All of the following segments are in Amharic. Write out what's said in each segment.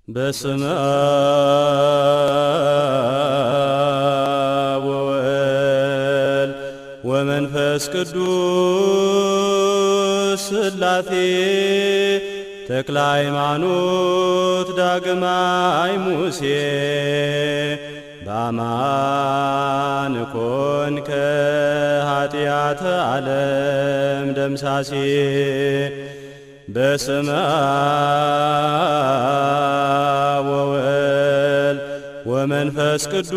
በስመ አብ ወወልድ ወመንፈስ ቅዱስ ሥላሴ ተክለ ሃይማኖት ዳግማይ ሙሴ በአማን ኮንከ ኃጢአተ ዓለም ደምሳሴ በስመ አብ ወወልድ ወመንፈስ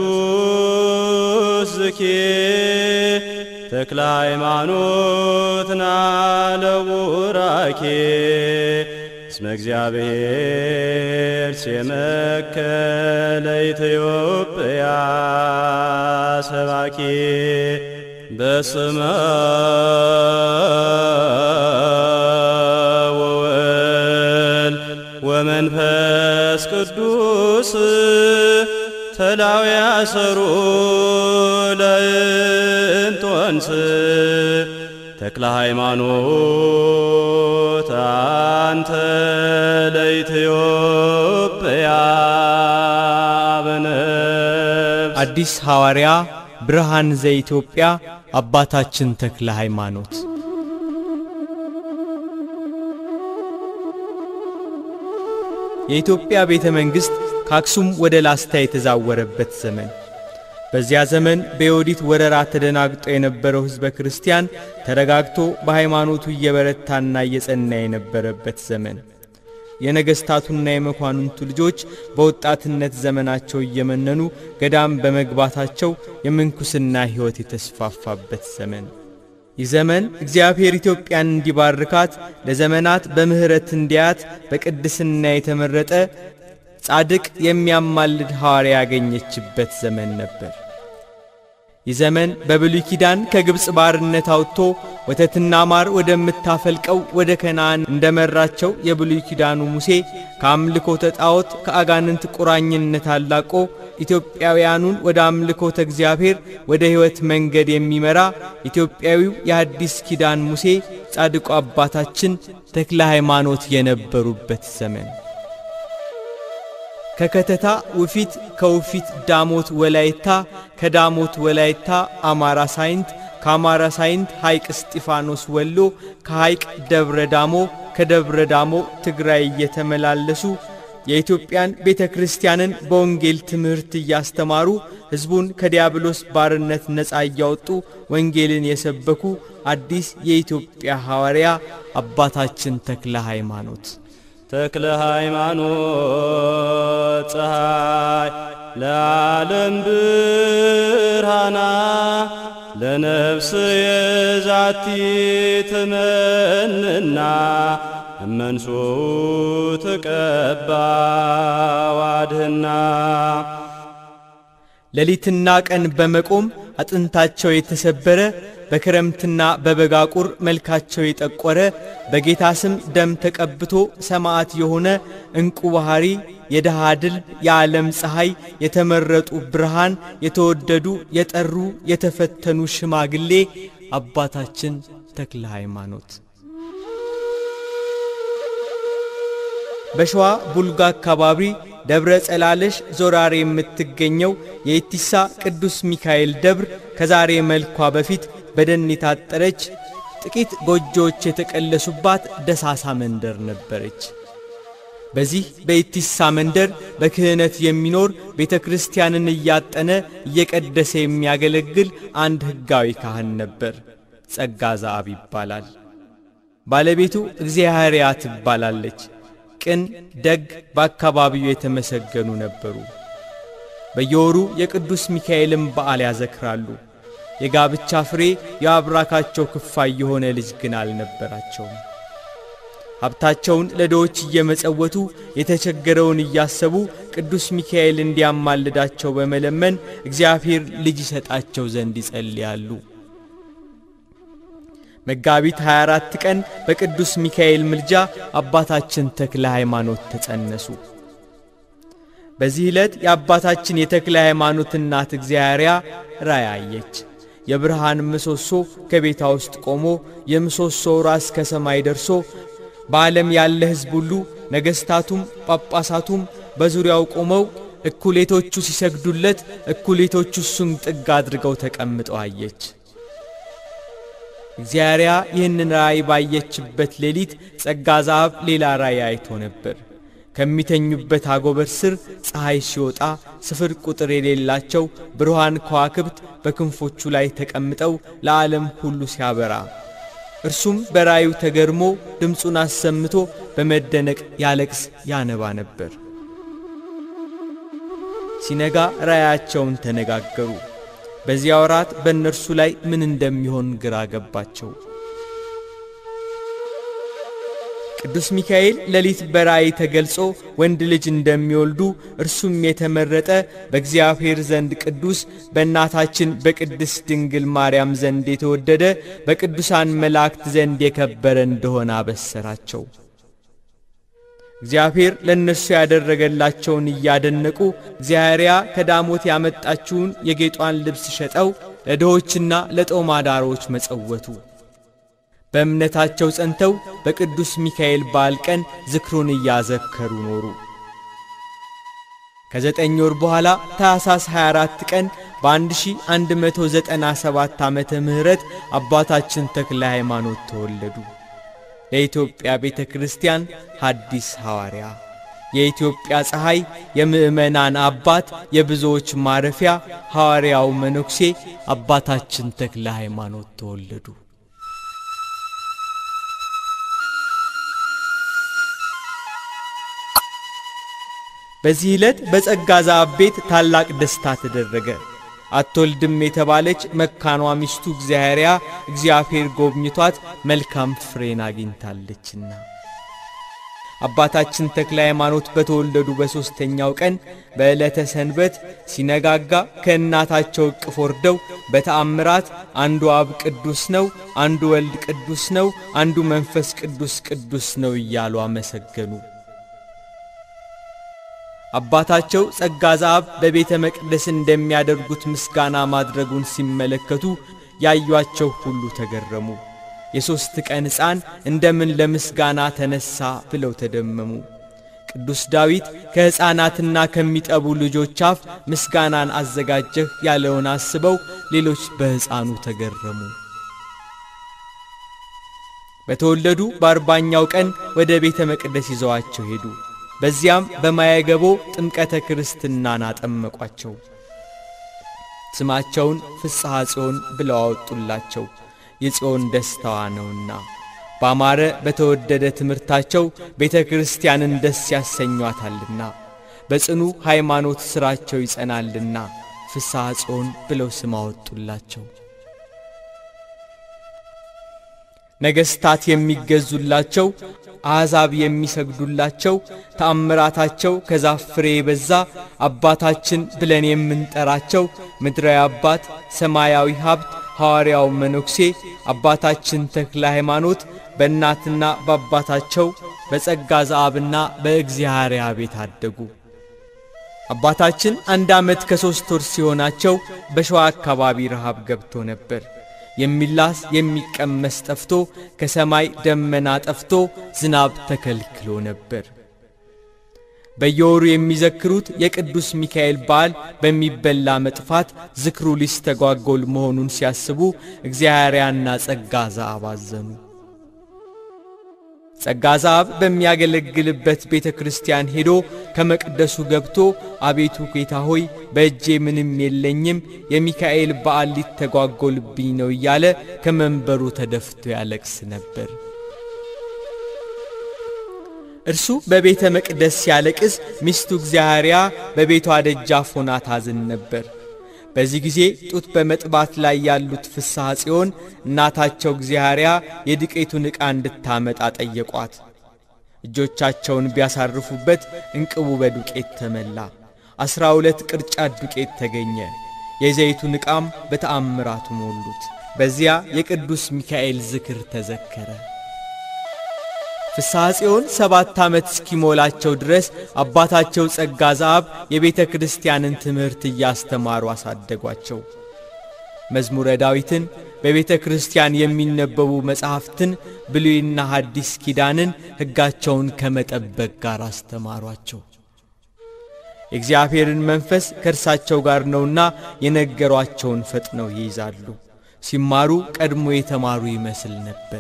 ቅዱስ ዝኬ ተክለ ሃይማኖት ናለቡራኬ እስመ እግዚአብሔር ሲመከ ለኢትዮጵያ ሰባኬ በስመ አብ ወወልድ ወመንፈስ ቅዱስ ተላው ያሰሩ ለእንጦንስ ተክለ ሃይማኖት አንተ ለኢትዮጵያ በነፍስ አዲስ ሐዋርያ ብርሃን ዘኢትዮጵያ አባታችን ተክለ ሃይማኖት የኢትዮጵያ ቤተ መንግስት ከአክሱም ወደ ላስታ የተዛወረበት ዘመን። በዚያ ዘመን በዮዲት ወረራ ተደናግጦ የነበረው ሕዝበ ክርስቲያን ተረጋግቶ በሃይማኖቱ እየበረታና እየጸና የነበረበት ዘመን። የነገስታቱና የመኳንንቱ ልጆች በወጣትነት ዘመናቸው እየመነኑ ገዳም በመግባታቸው የምንኩስና ሕይወት የተስፋፋበት ዘመን። ይህ ዘመን እግዚአብሔር ኢትዮጵያን እንዲባርካት ለዘመናት በምህረት እንዲያት በቅድስና የተመረጠ ጻድቅ የሚያማልድ ሐዋርያ ያገኘችበት ዘመን ነበር። ይህ ዘመን በብሉይ ኪዳን ከግብጽ ባርነት አውጥቶ ወተትና ማር ወደምታፈልቀው ወደ ከነዓን እንደመራቸው የብሉይ ኪዳኑ ሙሴ ከአምልኮተ ጣዖት ከአጋንንት ቁራኝነት አላቆ ኢትዮጵያውያኑን ወደ አምልኮተ እግዚአብሔር ወደ ሕይወት መንገድ የሚመራ ኢትዮጵያዊው የአዲስ ኪዳን ሙሴ ጻድቁ አባታችን ተክለ ሃይማኖት የነበሩበት ዘመን። ከከተታ ውፊት ከውፊት ዳሞት ወላይታ ከዳሞት ወላይታ አማራ ሳይንት ከአማራ ሳይንት ሐይቅ እስጢፋኖስ ወሎ ከሐይቅ ደብረ ዳሞ ከደብረ ዳሞ ትግራይ እየተመላለሱ የኢትዮጵያን ቤተክርስቲያንን በወንጌል ትምህርት እያስተማሩ ሕዝቡን ከዲያብሎስ ባርነት ነፃ እያወጡ ወንጌልን የሰበኩ አዲስ የኢትዮጵያ ሐዋርያ አባታችን ተክለ ሃይማኖት ተክለ ሃይማኖት ፀሐይ ለዓለም ብርሃና ለነፍስ የዛቲ ትመንና እመንሱ ተቀባ ዋድህና ሌሊትና ቀን በመቆም አጥንታቸው የተሰበረ በክረምትና በበጋ ቁር መልካቸው የጠቆረ በጌታ ስም ደም ተቀብቶ ሰማዕት የሆነ እንቁ ባህሪ የደሃ ድል የዓለም ፀሐይ የተመረጡ ብርሃን የተወደዱ የጠሩ የተፈተኑ ሽማግሌ አባታችን ተክለ ሃይማኖት በሸዋ ቡልጋ አካባቢ ደብረ ጸላለሽ ዞራሬ የምትገኘው የኢቲሳ ቅዱስ ሚካኤል ደብር ከዛሬ መልኳ በፊት በደን የታጠረች ጥቂት ጎጆዎች የተቀለሱባት ደሳሳ መንደር ነበረች። በዚህ በኢቲሳ መንደር በክህነት የሚኖር ቤተክርስቲያንን እያጠነ እየቀደሰ የሚያገለግል አንድ ሕጋዊ ካህን ነበር። ጸጋ ዘአብ ይባላል። ባለቤቱ እግዚአብሔርያ ትባላለች። ቅን ደግ በአካባቢው የተመሰገኑ ነበሩ። በየወሩ የቅዱስ ሚካኤልን በዓል ያዘክራሉ። የጋብቻ ፍሬ የአብራካቸው ክፋይ የሆነ ልጅ ግን አልነበራቸውም። ሀብታቸውን ለድሆች እየመጸወቱ የተቸገረውን እያሰቡ ቅዱስ ሚካኤል እንዲያማልዳቸው በመለመን እግዚአብሔር ልጅ ይሰጣቸው ዘንድ ይጸልያሉ። መጋቢት 24 ቀን በቅዱስ ሚካኤል ምልጃ አባታችን ተክለ ሃይማኖት ተጸነሱ። በዚህ ዕለት የአባታችን የተክለ ሃይማኖት እናት እግዚአብሔርያ ራእይ አየች። የብርሃን ምሰሶ ከቤታ ውስጥ ቆሞ የምሰሶው ራስ ከሰማይ ደርሶ በዓለም ያለ ሕዝብ ሁሉ ነገስታቱም ጳጳሳቱም በዙሪያው ቆመው እኩሌቶቹ ሲሰግዱለት እኩሌቶቹ እሱን ጥግ አድርገው ተቀምጠው አየች። እግዚአብሔር ይህንን ራእይ ባየችበት ሌሊት ጸጋ ዘአብ ሌላ ራእይ አይቶ ነበር። ከሚተኙበት አጎበር ስር ፀሐይ ሲወጣ ስፍር ቁጥር የሌላቸው ብሩሃን ከዋክብት በክንፎቹ ላይ ተቀምጠው ለዓለም ሁሉ ሲያበራ እርሱም በራእዩ ተገርሞ ድምፁን አሰምቶ በመደነቅ ያለቅስ ያነባ ነበር። ሲነጋ ራእያቸውን ተነጋገሩ። በዚያ ወራት በእነርሱ ላይ ምን እንደሚሆን ግራ ገባቸው። ቅዱስ ሚካኤል ሌሊት በራእይ ተገልጾ ወንድ ልጅ እንደሚወልዱ እርሱም የተመረጠ በእግዚአብሔር ዘንድ ቅዱስ በእናታችን በቅድስት ድንግል ማርያም ዘንድ የተወደደ በቅዱሳን መላእክት ዘንድ የከበረ እንደሆነ አበሰራቸው። እግዚአብሔር ለነሱ ያደረገላቸውን እያደነቁ እግዚአብሔር ከዳሞት ያመጣችውን የጌጧን ልብስ ሸጠው ለድሆችና ለጦም አዳሮች መጸወቱ። በእምነታቸው ጸንተው በቅዱስ ሚካኤል በዓል ቀን ዝክሩን እያዘከሩ ኖሩ። ከ9 ወር በኋላ ታኅሳስ 24 ቀን በ1197 ዓመተ ምህረት አባታችን ተክለ ሃይማኖት ተወለዱ። ለኢትዮጵያ ቤተ ክርስቲያን ሐዲስ ሐዋርያ፣ የኢትዮጵያ ፀሐይ፣ የምእመናን አባት፣ የብዙዎች ማረፊያ ሐዋርያው መነኩሴ አባታችን ተክለ ሃይማኖት ተወለዱ። በዚህ ዕለት በጸጋ ዘአብ ቤት ታላቅ ደስታ ተደረገ። አትወልድም የተባለች መካኗ ሚስቱ እግዚአብሔር ጎብኝቷት መልካም ፍሬን አግኝታለችና። አባታችን ተክለ ሃይማኖት በተወለዱ በ3ኛው ቀን በዕለተ ሰንበት ሲነጋጋ ከእናታቸው እቅፍ ወርደው በተአምራት አንዱ አብ ቅዱስ ነው፣ አንዱ ወልድ ቅዱስ ነው፣ አንዱ መንፈስ ቅዱስ ነው እያሉ አመሰገኑ። አባታቸው ጸጋ ዘአብ በቤተ መቅደስ እንደሚያደርጉት ምስጋና ማድረጉን ሲመለከቱ ያዩአቸው ሁሉ ተገረሙ። የ3 ቀን ሕፃን እንደምን ለምስጋና ተነሳ ብለው ተደመሙ። ቅዱስ ዳዊት ከሕፃናትና ከሚጠቡ ልጆች አፍ ምስጋናን አዘጋጀህ ያለውን አስበው ሌሎች በሕፃኑ ተገረሙ። በተወለዱ በ40ኛው ቀን ወደ ቤተ መቅደስ ይዘዋቸው ሄዱ። በዚያም በማየገቦ ጥምቀተ ክርስትናን አጠመቋቸው። ስማቸውን ፍስሐ ጽዮን ብለው አወጡላቸው፣ የጽዮን ደስታዋ ነውና። ባማረ በተወደደ ትምህርታቸው ቤተ ክርስቲያንን ደስ ያሰኟታልና፣ በጽኑ ሃይማኖት ሥራቸው ይጸናልና ፍስሐ ጽዮን ብለው ስም አወጡላቸው። ነገሥታት የሚገዙላቸው፣ አሕዛብ የሚሰግዱላቸው፣ ተአምራታቸው ከዛፍ ፍሬ የበዛ አባታችን ብለን የምንጠራቸው ምድራዊ አባት፣ ሰማያዊ ሀብት፣ ሐዋርያው መነኩሴ አባታችን ተክለ ሃይማኖት በእናትና በአባታቸው በጸጋ ዘአብና በእግዚአብሔር ቤት አደጉ። አባታችን 1 ዓመት ከ3 ወር ሲሆናቸው በሸዋ አካባቢ ረሃብ ገብቶ ነበር። የሚላስ የሚቀመስ ጠፍቶ ከሰማይ ደመና ጠፍቶ ዝናብ ተከልክሎ ነበር። በየወሩ የሚዘክሩት የቅዱስ ሚካኤል በዓል በሚበላ መጥፋት ዝክሩ ሊስተጓጎል መሆኑን ሲያስቡ እግዚአብሔርና ጸጋ ዘአብ አዘኑ። ጸጋ ዘአብ በሚያገለግልበት ቤተ ክርስቲያን ሄዶ ከመቅደሱ ገብቶ አቤቱ ጌታ ሆይ በእጄ ምንም የለኝም፣ የሚካኤል በዓል ሊተጓጎልብኝ ነው እያለ ከመንበሩ ተደፍቶ ያለቅስ ነበር። እርሱ በቤተ መቅደስ ሲያለቅስ ሚስቱ እግዚአብሔር በቤቷ ደጃፍ ሆና ታዝን ነበር። በዚህ ጊዜ ጡት በመጥባት ላይ ያሉት ፍስሐ ጽዮን እናታቸው እግዚአብሔር የዱቄቱን ዕቃ እንድታመጣ ጠየቋት። እጆቻቸውን ቢያሳርፉበት እንቅቡ በዱቄት ተመላ። 12 ቅርጫት ዱቄት ተገኘ። የዘይቱን ዕቃም በተአምራቱ ሞሉት። በዚያ የቅዱስ ሚካኤል ዝክር ተዘከረ። ፍስሐ ጽዮን 7 ዓመት እስኪሞላቸው ድረስ አባታቸው ጸጋ ዘአብ የቤተ ክርስቲያንን ትምህርት እያስተማሩ አሳደጓቸው። መዝሙረ ዳዊትን፣ በቤተ ክርስቲያን የሚነበቡ መጻሕፍትን፣ ብሉይና ሐዲስ ኪዳንን ሕጋቸውን ከመጠበቅ ጋር አስተማሯቸው። የእግዚአብሔርን መንፈስ ከእርሳቸው ጋር ነውና የነገሯቸውን ፈጥነው ይይዛሉ። ሲማሩ ቀድሞ የተማሩ ይመስል ነበር።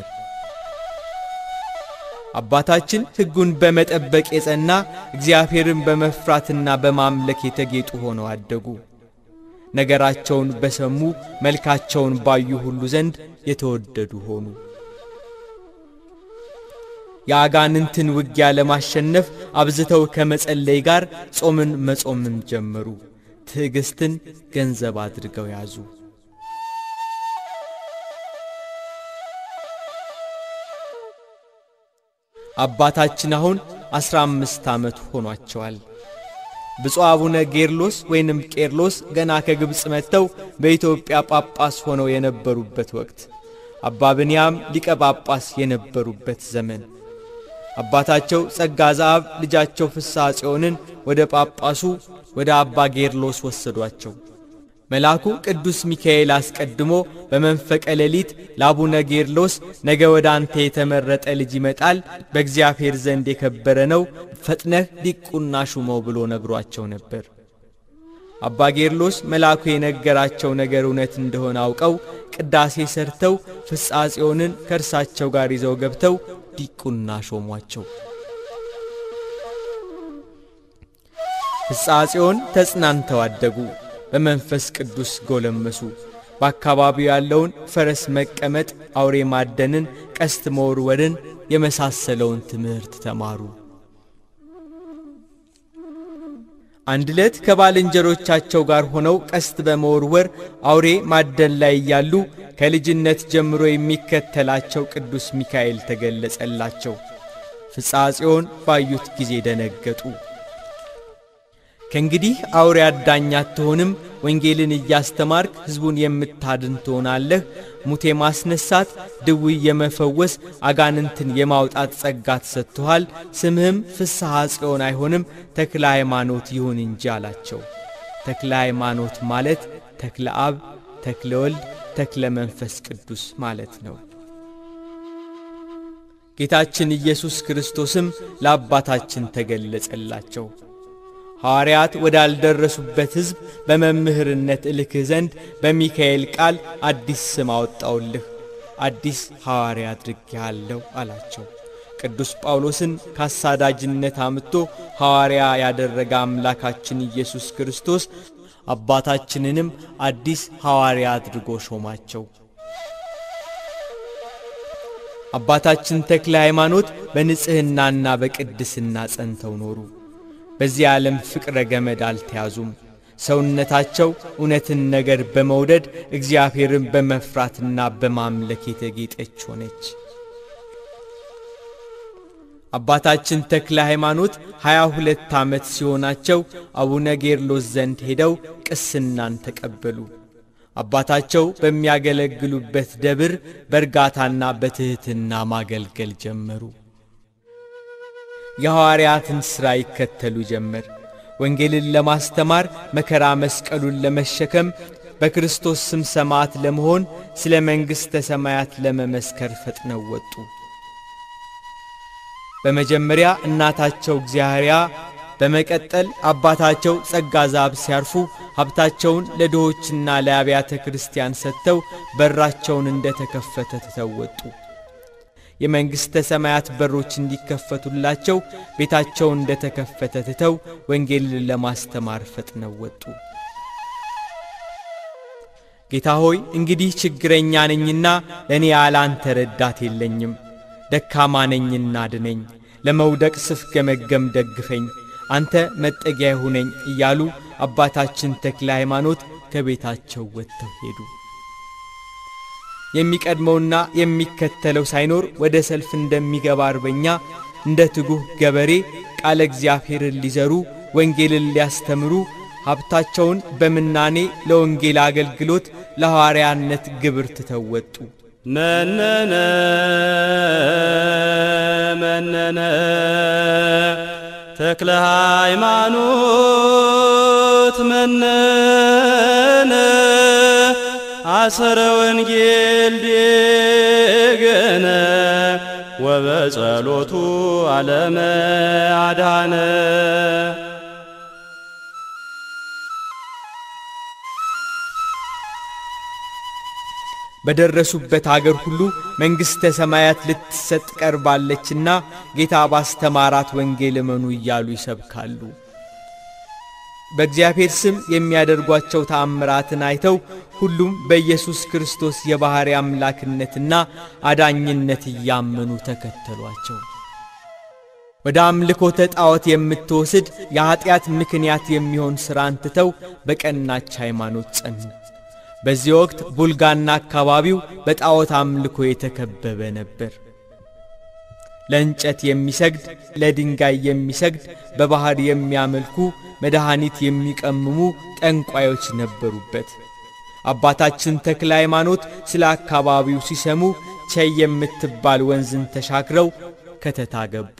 አባታችን ሕጉን በመጠበቅ የጸና እግዚአብሔርን በመፍራትና በማምለክ የተጌጡ ሆነው አደጉ። ነገራቸውን በሰሙ መልካቸውን ባዩ ሁሉ ዘንድ የተወደዱ ሆኑ። የአጋንንትን ውጊያ ለማሸነፍ አብዝተው ከመጸለይ ጋር ጾምን መጾምን ጀመሩ። ትዕግስትን ገንዘብ አድርገው ያዙ። አባታችን አሁን 15 ዓመት ሆኗቸዋል። ብፁዕ አቡነ ጌርሎስ ወይንም ቄርሎስ ገና ከግብጽ መጥተው በኢትዮጵያ ጳጳስ ሆነው የነበሩበት ወቅት፣ አባ ብንያም ሊቀ ጳጳስ የነበሩበት ዘመን አባታቸው ጸጋ ዘአብ ልጃቸው ፍስሐ ጽዮንን ወደ ጳጳሱ ወደ አባ ጌርሎስ ወሰዷቸው። መልአኩ ቅዱስ ሚካኤል አስቀድሞ በመንፈቀ ሌሊት ለአቡነ ጌርሎስ ነገ ወደ አንተ የተመረጠ ልጅ ይመጣል፣ በእግዚአብሔር ዘንድ የከበረ ነው፣ ፈጥነህ ዲቁና ሹመው ብሎ ነግሯቸው ነበር። አባ ጌርሎስ መልአኩ የነገራቸው ነገር እውነት እንደሆነ አውቀው ቅዳሴ ሰርተው ፍስሐ ጽዮንን ከእርሳቸው ጋር ይዘው ገብተው ዲቁና ሾሟቸው። ፍስሐ ጽዮን ተጽናንተው አደጉ። በመንፈስ ቅዱስ ጎለመሱ። በአካባቢው ያለውን ፈረስ መቀመጥ፣ አውሬ ማደንን፣ ቀስት መወርወርን የመሳሰለውን ትምህርት ተማሩ። አንድ ዕለት ከባልንጀሮቻቸው ጋር ሆነው ቀስት በመወርወር አውሬ ማደን ላይ ያሉ ከልጅነት ጀምሮ የሚከተላቸው ቅዱስ ሚካኤል ተገለጸላቸው። ፍስሐ ጽዮን ባዩት ጊዜ ደነገጡ። ከእንግዲህ አውሬ አዳኝ አትሆንም፣ ወንጌልን እያስተማርክ ሕዝቡን የምታድን ትሆናለህ። ሙቴ ማስነሳት፣ ድውይ የመፈወስ፣ አጋንንትን የማውጣት ጸጋ ተሰጥቶሃል። ስምህም ፍስሐ ጽዮን አይሆንም፣ ተክለ ሃይማኖት ይሁን እንጂ አላቸው። ተክለ ሃይማኖት ማለት ተክለ አብ፣ ተክለ ወልድ፣ ተክለ መንፈስ ቅዱስ ማለት ነው። ጌታችን ኢየሱስ ክርስቶስም ለአባታችን ተገለጸላቸው። ሐዋርያት ወዳልደረሱበት ሕዝብ በመምህርነት እልክህ ዘንድ በሚካኤል ቃል አዲስ ስም አወጣውልህ፣ አዲስ ሐዋርያ አድርጌሃለሁ አላቸው። ቅዱስ ጳውሎስን ካሳዳጅነት አምጥቶ ሐዋርያ ያደረገ አምላካችን ኢየሱስ ክርስቶስ አባታችንንም አዲስ ሐዋርያ አድርጎ ሾማቸው። አባታችን ተክለ ሃይማኖት በንጽህናና በቅድስና ጸንተው ኖሩ። በዚህ ዓለም ፍቅረ ገመድ አልተያዙም። ሰውነታቸው እውነትን ነገር በመውደድ እግዚአብሔርን በመፍራትና በማምለክ የተጌጠች ሆነች። አባታችን ተክለ ሃይማኖት 22 ዓመት ሲሆናቸው አቡነ ጌርሎስ ዘንድ ሄደው ቅስናን ተቀበሉ። አባታቸው በሚያገለግሉበት ደብር በእርጋታና በትህትና ማገልገል ጀመሩ። የሐዋርያትን ሥራ ይከተሉ ጀመር። ወንጌልን ለማስተማር፣ መከራ መስቀሉን ለመሸከም፣ በክርስቶስ ስም ሰማዕት ለመሆን፣ ስለ መንግሥተ ሰማያት ለመመስከር ፈጥነው ወጡ። በመጀመሪያ እናታቸው እግዚአርያ፣ በመቀጠል አባታቸው ጸጋ ዘአብ ሲያርፉ ሀብታቸውን ለድሆችና ለአብያተ ክርስቲያን ሰጥተው በራቸውን እንደተከፈተ ትተው ወጡ። የመንግሥተ ሰማያት በሮች እንዲከፈቱላቸው ቤታቸውን እንደተከፈተ ትተው ወንጌልን ለማስተማር ፈጥነው ወጡ። ጌታ ሆይ እንግዲህ ችግረኛ ነኝና ለእኔ ያላንተ ረዳት የለኝም፣ ደካማ ነኝና አድነኝ፣ ለመውደቅ ስፍገመገም ደግፈኝ፣ አንተ መጠጊያ ሁነኝ እያሉ አባታችን ተክለ ሃይማኖት ከቤታቸው ወጥተው ሄዱ። የሚቀድመውና የሚከተለው ሳይኖር ወደ ሰልፍ እንደሚገባ አርበኛ እንደ ትጉህ ገበሬ ቃለ እግዚአብሔርን ሊዘሩ ወንጌልን ሊያስተምሩ ሀብታቸውን በምናኔ ለወንጌል አገልግሎት ለሐዋርያነት ግብር ትተው ወጡ። መነነ መነነ ተክለ ሃይማኖት መነነ አሰረ ወንጌል ደገነ ወበጸሎቱ ዓለመ አዳነ። በደረሱበት አገር ሁሉ መንግሥተ ሰማያት ልትሰጥ ቀርባለችና ጌታ ባስተማራት ወንጌል እመኑ እያሉ ይሰብካሉ። በእግዚአብሔር ስም የሚያደርጓቸው ተአምራትን አይተው ሁሉም በኢየሱስ ክርስቶስ የባሕርይ አምላክነትና አዳኝነት እያመኑ ተከተሏቸው። ወደ አምልኮተ ጣዖት የምትወስድ የኃጢአት ምክንያት የሚሆን ሥራን ትተው በቀናች ሃይማኖት ጸኑ። በዚህ ወቅት ቡልጋና አካባቢው በጣዖት አምልኮ የተከበበ ነበር። ለእንጨት የሚሰግድ፣ ለድንጋይ የሚሰግድ፣ በባህር የሚያመልኩ፣ መድኃኒት የሚቀምሙ ጠንቋዮች ነበሩበት። አባታችን ተክለ ሃይማኖት ስለ አካባቢው ሲሰሙ ቸይ የምትባል ወንዝን ተሻግረው ከተታ ገቡ።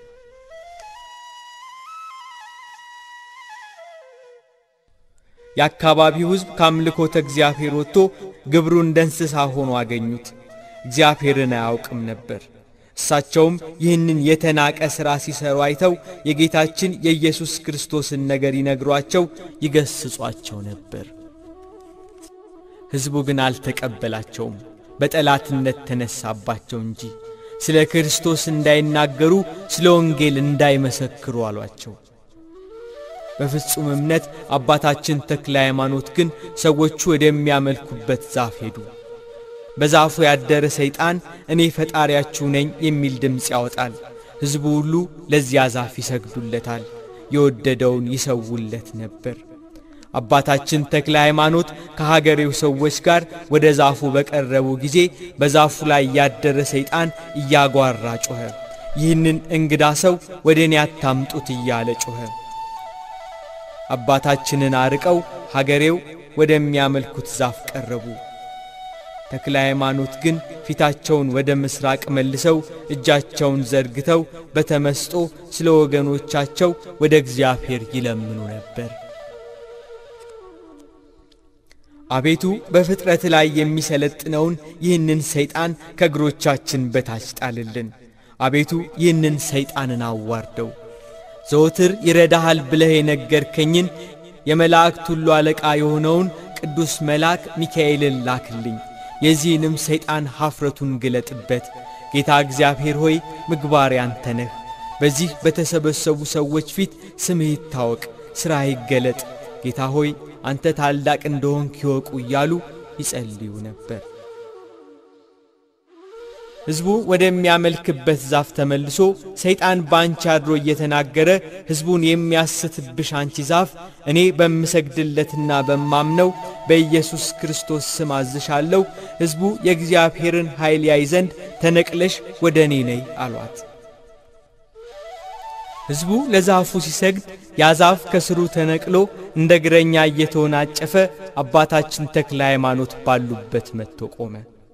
የአካባቢው ሕዝብ ካምልኮተ እግዚአብሔር ወጥቶ ግብሩ እንደ እንስሳ ሆኖ አገኙት። እግዚአብሔርን አያውቅም ነበር። እሳቸውም ይህንን የተናቀ ሥራ ሲሰሩ አይተው የጌታችን የኢየሱስ ክርስቶስን ነገር ይነግሯቸው ይገስጿቸው ነበር። ሕዝቡ ግን አልተቀበላቸውም፣ በጠላትነት ተነሳባቸው እንጂ ስለ ክርስቶስ እንዳይናገሩ፣ ስለ ወንጌል እንዳይመሰክሩ አሏቸው። በፍጹም እምነት አባታችን ተክለ ሃይማኖት ግን ሰዎቹ ወደሚያመልኩበት ዛፍ ሄዱ። በዛፉ ያደረ ሰይጣን እኔ ፈጣሪያችሁ ነኝ የሚል ድምፅ ያወጣል። ሕዝቡ ሁሉ ለዚያ ዛፍ ይሰግዱለታል፣ የወደደውን ይሰውለት ነበር። አባታችን ተክለ ሃይማኖት ከሀገሬው ሰዎች ጋር ወደ ዛፉ በቀረቡ ጊዜ በዛፉ ላይ ያደረ ሰይጣን እያጓራ ጮኸ። ይህንን እንግዳ ሰው ወደ እኔ አታምጡት እያለ ጮኸ። አባታችንን አርቀው ሀገሬው ወደሚያመልኩት ዛፍ ቀረቡ። ተክለ ሃይማኖት ግን ፊታቸውን ወደ ምስራቅ መልሰው እጃቸውን ዘርግተው በተመስጦ ስለ ወገኖቻቸው ወደ እግዚአብሔር ይለምኑ ነበር። አቤቱ በፍጥረት ላይ የሚሰለጥነውን ይህንን ሰይጣን ከእግሮቻችን በታች ጣልልን። አቤቱ ይህንን ሰይጣንን አዋርደው። ዘወትር ይረዳሃል ብለህ የነገርከኝን የመላእክት ሁሉ አለቃ የሆነውን ቅዱስ መልአክ ሚካኤልን ላክልኝ። የዚህንም ሰይጣን ኀፍረቱን ግለጥበት። ጌታ እግዚአብሔር ሆይ ምግባር ያንተ ነህ። በዚህ በተሰበሰቡ ሰዎች ፊት ስምህ ይታወቅ፣ ሥራህ ይገለጥ። ጌታ ሆይ አንተ ታላቅ እንደሆንክ ይወቁ እያሉ ይጸልዩ ነበር። ሕዝቡ ወደሚያመልክበት ዛፍ ተመልሶ ሰይጣን ባንቺ አድሮ እየተናገረ ሕዝቡን የሚያስትብሽ አንቺ ዛፍ እኔ በምሰግድለትና በማምነው በኢየሱስ ክርስቶስ ስም አዝሻለሁ። ሕዝቡ የእግዚአብሔርን ኃይል ያይ ዘንድ ተነቅለሽ ወደ እኔ ነይ አሏት። ሕዝቡ ለዛፉ ሲሰግድ ያ ዛፍ ከስሩ ተነቅሎ እንደ እግረኛ እየተወናጨፈ አባታችን ተክለ ሃይማኖት ባሉበት መጥቶ ቆመ።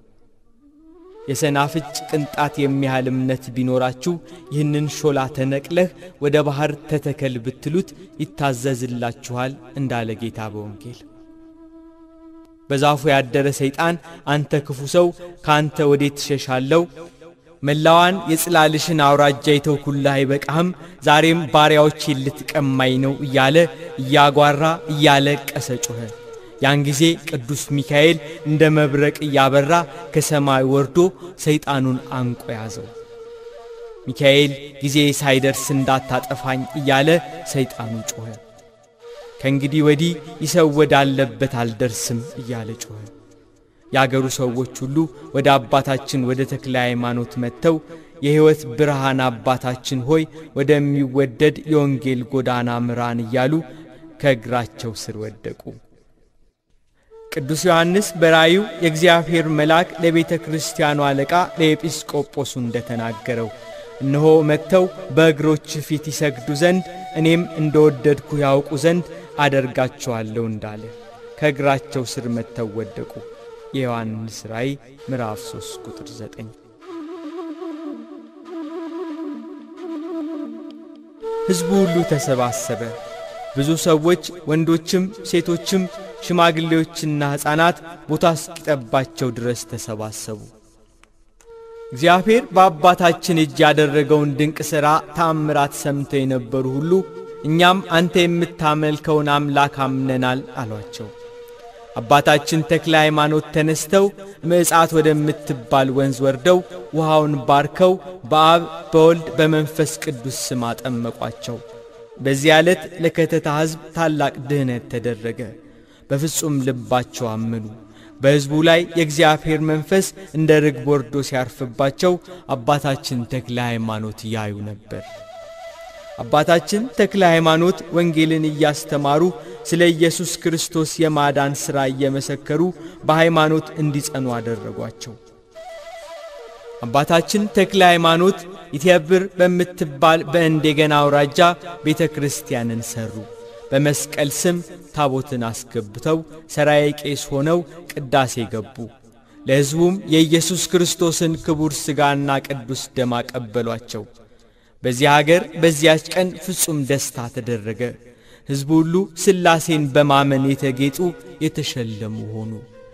የሰናፍጭ ቅንጣት የሚያህል እምነት ቢኖራችሁ ይህንን ሾላ ተነቅለህ ወደ ባህር ተተከል ብትሉት ይታዘዝላችኋል እንዳለ ጌታ በወንጌል። በዛፉ ያደረ ሰይጣን አንተ ክፉ ሰው ካንተ ወዴት ትሸሻለሁ? መላዋን የጽላልሽን አውራጃ ይተውኩልህ አይበቃህም? ዛሬም ባሪያዎቼን ልትቀማኝ ነው እያለ እያጓራ እያለቀሰ ጮኸ። ያን ጊዜ ቅዱስ ሚካኤል እንደ መብረቅ እያበራ ከሰማይ ወርዶ ሰይጣኑን አንቆ ያዘው። ሚካኤል ጊዜ ሳይደርስ እንዳታጠፋኝ እያለ ሰይጣኑ ጮኸ። ከእንግዲህ ወዲህ ይሰወድ አለበት አልደርስም እያለ ጮኸ። ያገሩ ሰዎች ሁሉ ወደ አባታችን ወደ ተክለ ሃይማኖት መጥተው የሕይወት ብርሃን አባታችን ሆይ ወደሚወደድ የወንጌል ጎዳና ምራን እያሉ ከእግራቸው ስር ወደቁ። ቅዱስ ዮሐንስ በራዩ የእግዚአብሔር መልአክ ለቤተ ክርስቲያኑ አለቃ ለኤጲስቆጶሱ እንደተናገረው እነሆ መጥተው በእግሮች ፊት ይሰግዱ ዘንድ እኔም እንደወደድኩ ያውቁ ዘንድ አደርጋቸዋለሁ እንዳለ ከእግራቸው ስር መጥተው ወደቁ። የዮሐንስ ራእይ ምዕራፍ 3 ቁጥር 9። ሕዝቡ ሁሉ ተሰባሰበ። ብዙ ሰዎች ወንዶችም ሴቶችም ሽማግሌዎችና ሕፃናት ቦታ እስኪጠባቸው ድረስ ተሰባሰቡ። እግዚአብሔር በአባታችን እጅ ያደረገውን ድንቅ ሥራ ተአምራት ሰምተው የነበሩ ሁሉ እኛም አንተ የምታመልከውን አምላክ አምነናል አሏቸው። አባታችን ተክለ ሃይማኖት ተነስተው ምዕጻት ወደምትባል ወንዝ ወርደው ውሃውን ባርከው በአብ በወልድ በመንፈስ ቅዱስ ስም አጠመቋቸው። በዚያ ዕለት ለከተታ ሕዝብ ታላቅ ድኅነት ተደረገ። በፍጹም ልባቸው አመኑ። በሕዝቡ ላይ የእግዚአብሔር መንፈስ እንደ ርግብ ወርዶ ሲያርፍባቸው አባታችን ተክለ ሃይማኖት ያዩ ነበር። አባታችን ተክለ ሃይማኖት ወንጌልን እያስተማሩ ስለ ኢየሱስ ክርስቶስ የማዳን ሥራ እየመሰከሩ በሃይማኖት እንዲጸኑ አደረጓቸው። አባታችን ተክለ ሃይማኖት ኢትዮጵር በምትባል በእንደገና አውራጃ ቤተ ክርስቲያንን ሰሩ። በመስቀል ስም ታቦትን አስገብተው ሰራየ ቄስ ሆነው ቅዳሴ ገቡ። ለሕዝቡም የኢየሱስ ክርስቶስን ክቡር ሥጋና ቅዱስ ደም አቀበሏቸው። በዚህ ሀገር በዚያች ቀን ፍጹም ደስታ ተደረገ። ሕዝቡ ሁሉ ሥላሴን በማመን የተጌጡ የተሸለሙ ሆኑ።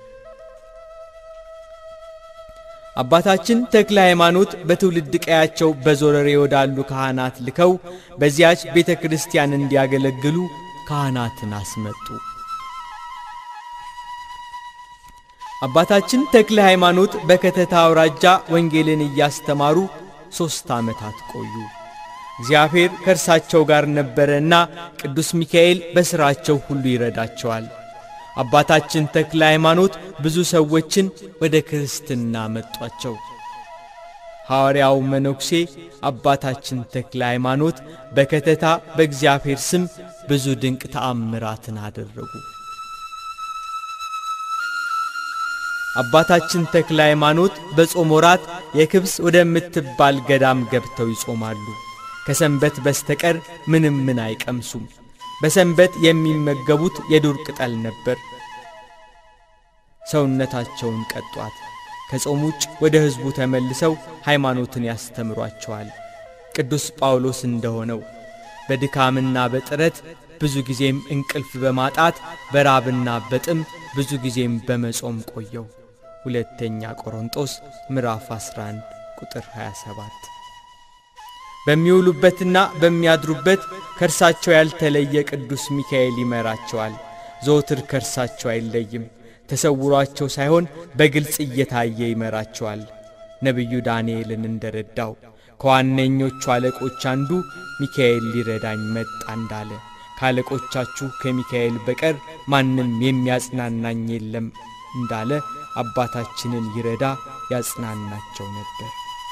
አባታችን ተክለ ሃይማኖት በትውልድ ቀያቸው በዞረሬ ወዳሉ ካህናት ልከው በዚያች ቤተ ክርስቲያን እንዲያገለግሉ ካህናትን አስመጡ። አባታችን ተክለ ሃይማኖት በከተታ አውራጃ ወንጌልን እያስተማሩ 3 ዓመታት ቆዩ። እግዚአብሔር ከእርሳቸው ጋር ነበረና ቅዱስ ሚካኤል በሥራቸው ሁሉ ይረዳቸዋል። አባታችን ተክለ ሃይማኖት ብዙ ሰዎችን ወደ ክርስትና መጧቸው። ሐዋርያው መነኩሴ አባታችን ተክለ ሃይማኖት በከተታ በእግዚአብሔር ስም ብዙ ድንቅ ተአምራትን አደረጉ። አባታችን ተክለ ሃይማኖት በጾም ወራት የክብስ ወደምትባል ገዳም ገብተው ይጾማሉ። ከሰንበት በስተቀር ምንም አይቀምሱም። በሰንበት የሚመገቡት የዱር ቅጠል ነበር። ሰውነታቸውን ቀጧት። ከጾም ውጭ ወደ ሕዝቡ ተመልሰው ሃይማኖትን ያስተምሯቸዋል። ቅዱስ ጳውሎስ እንደሆነው በድካምና በጥረት ብዙ ጊዜም እንቅልፍ በማጣት በራብና በጥም ብዙ ጊዜም በመጾም ቆየው። ሁለተኛ ቆሮንቶስ ምዕራፍ 11 ቁጥር 27። በሚውሉበትና በሚያድሩበት ከርሳቸው ያልተለየ ቅዱስ ሚካኤል ይመራቸዋል። ዘወትር ከርሳቸው አይለይም። ተሰውሯቸው ሳይሆን በግልጽ እየታየ ይመራቸዋል። ነቢዩ ዳንኤልን እንደረዳው ከዋነኞቹ አለቆች አንዱ ሚካኤል ሊረዳኝ መጣ እንዳለ ካለቆቻችሁ ከሚካኤል በቀር ማንም የሚያጽናናኝ የለም እንዳለ አባታችንን ይረዳ ያጽናናቸው ነበር።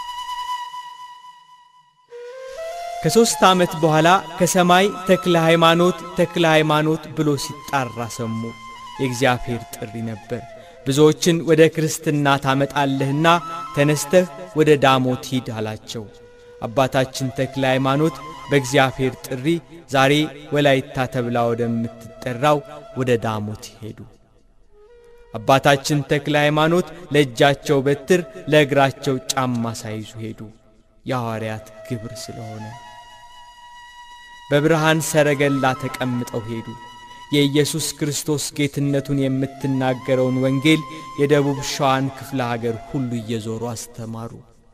ከ3 ዓመት በኋላ ከሰማይ ተክለ ሃይማኖት ብሎ ሲጣራ ሰሙ። የእግዚአብሔር ጥሪ ነበር። ብዙዎችን ወደ ክርስትና ታመጣለህና ተነስተህ ወደ ዳሞት ሂድ አላቸው። አባታችን ተክለ ሃይማኖት በእግዚአብሔር ጥሪ ዛሬ ወላይታ ተብላ ወደምትጠራው ወደ ዳሞት ሄዱ። አባታችን ተክለ ሃይማኖት ለእጃቸው በትር ለእግራቸው ጫማ ሳይዙ ሄዱ። የሐዋርያት ግብር ስለሆነ በብርሃን ሰረገላ ተቀምጠው ሄዱ። የኢየሱስ ክርስቶስ ጌትነቱን የምትናገረውን ወንጌል የደቡብ ሸዋን ክፍለ ሀገር ሁሉ እየዞሩ አስተማሩ።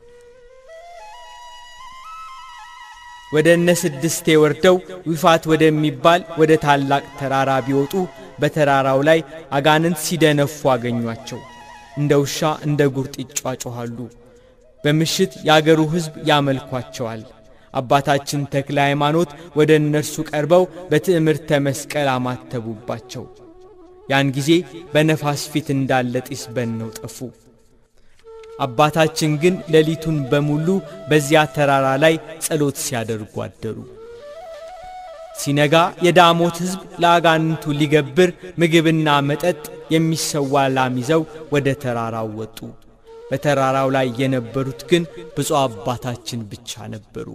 ወደ እነስድስቴ ወርደው ዊፋት ወደሚባል ወደ ታላቅ ተራራ ቢወጡ በተራራው ላይ አጋንንት ሲደነፉ አገኟቸው። እንደ ውሻ እንደ ጉርጥ ይጫጫሃሉ። በምሽት ያገሩ ሕዝብ ያመልኳቸዋል። አባታችን ተክለ ሃይማኖት ወደ እነርሱ ቀርበው በትዕምርተ መስቀል አማተቡባቸው። ያን ጊዜ በነፋስ ፊት እንዳለ ጢስ በነው ጠፉ። አባታችን ግን ሌሊቱን በሙሉ በዚያ ተራራ ላይ ጸሎት ሲያደርጉ አደሩ። ሲነጋ የዳሞት ሕዝብ ለአጋንንቱ ሊገብር ምግብና መጠጥ የሚሰዋ ላም ይዘው ወደ ተራራው ወጡ። በተራራው ላይ የነበሩት ግን ብፁዕ አባታችን ብቻ ነበሩ።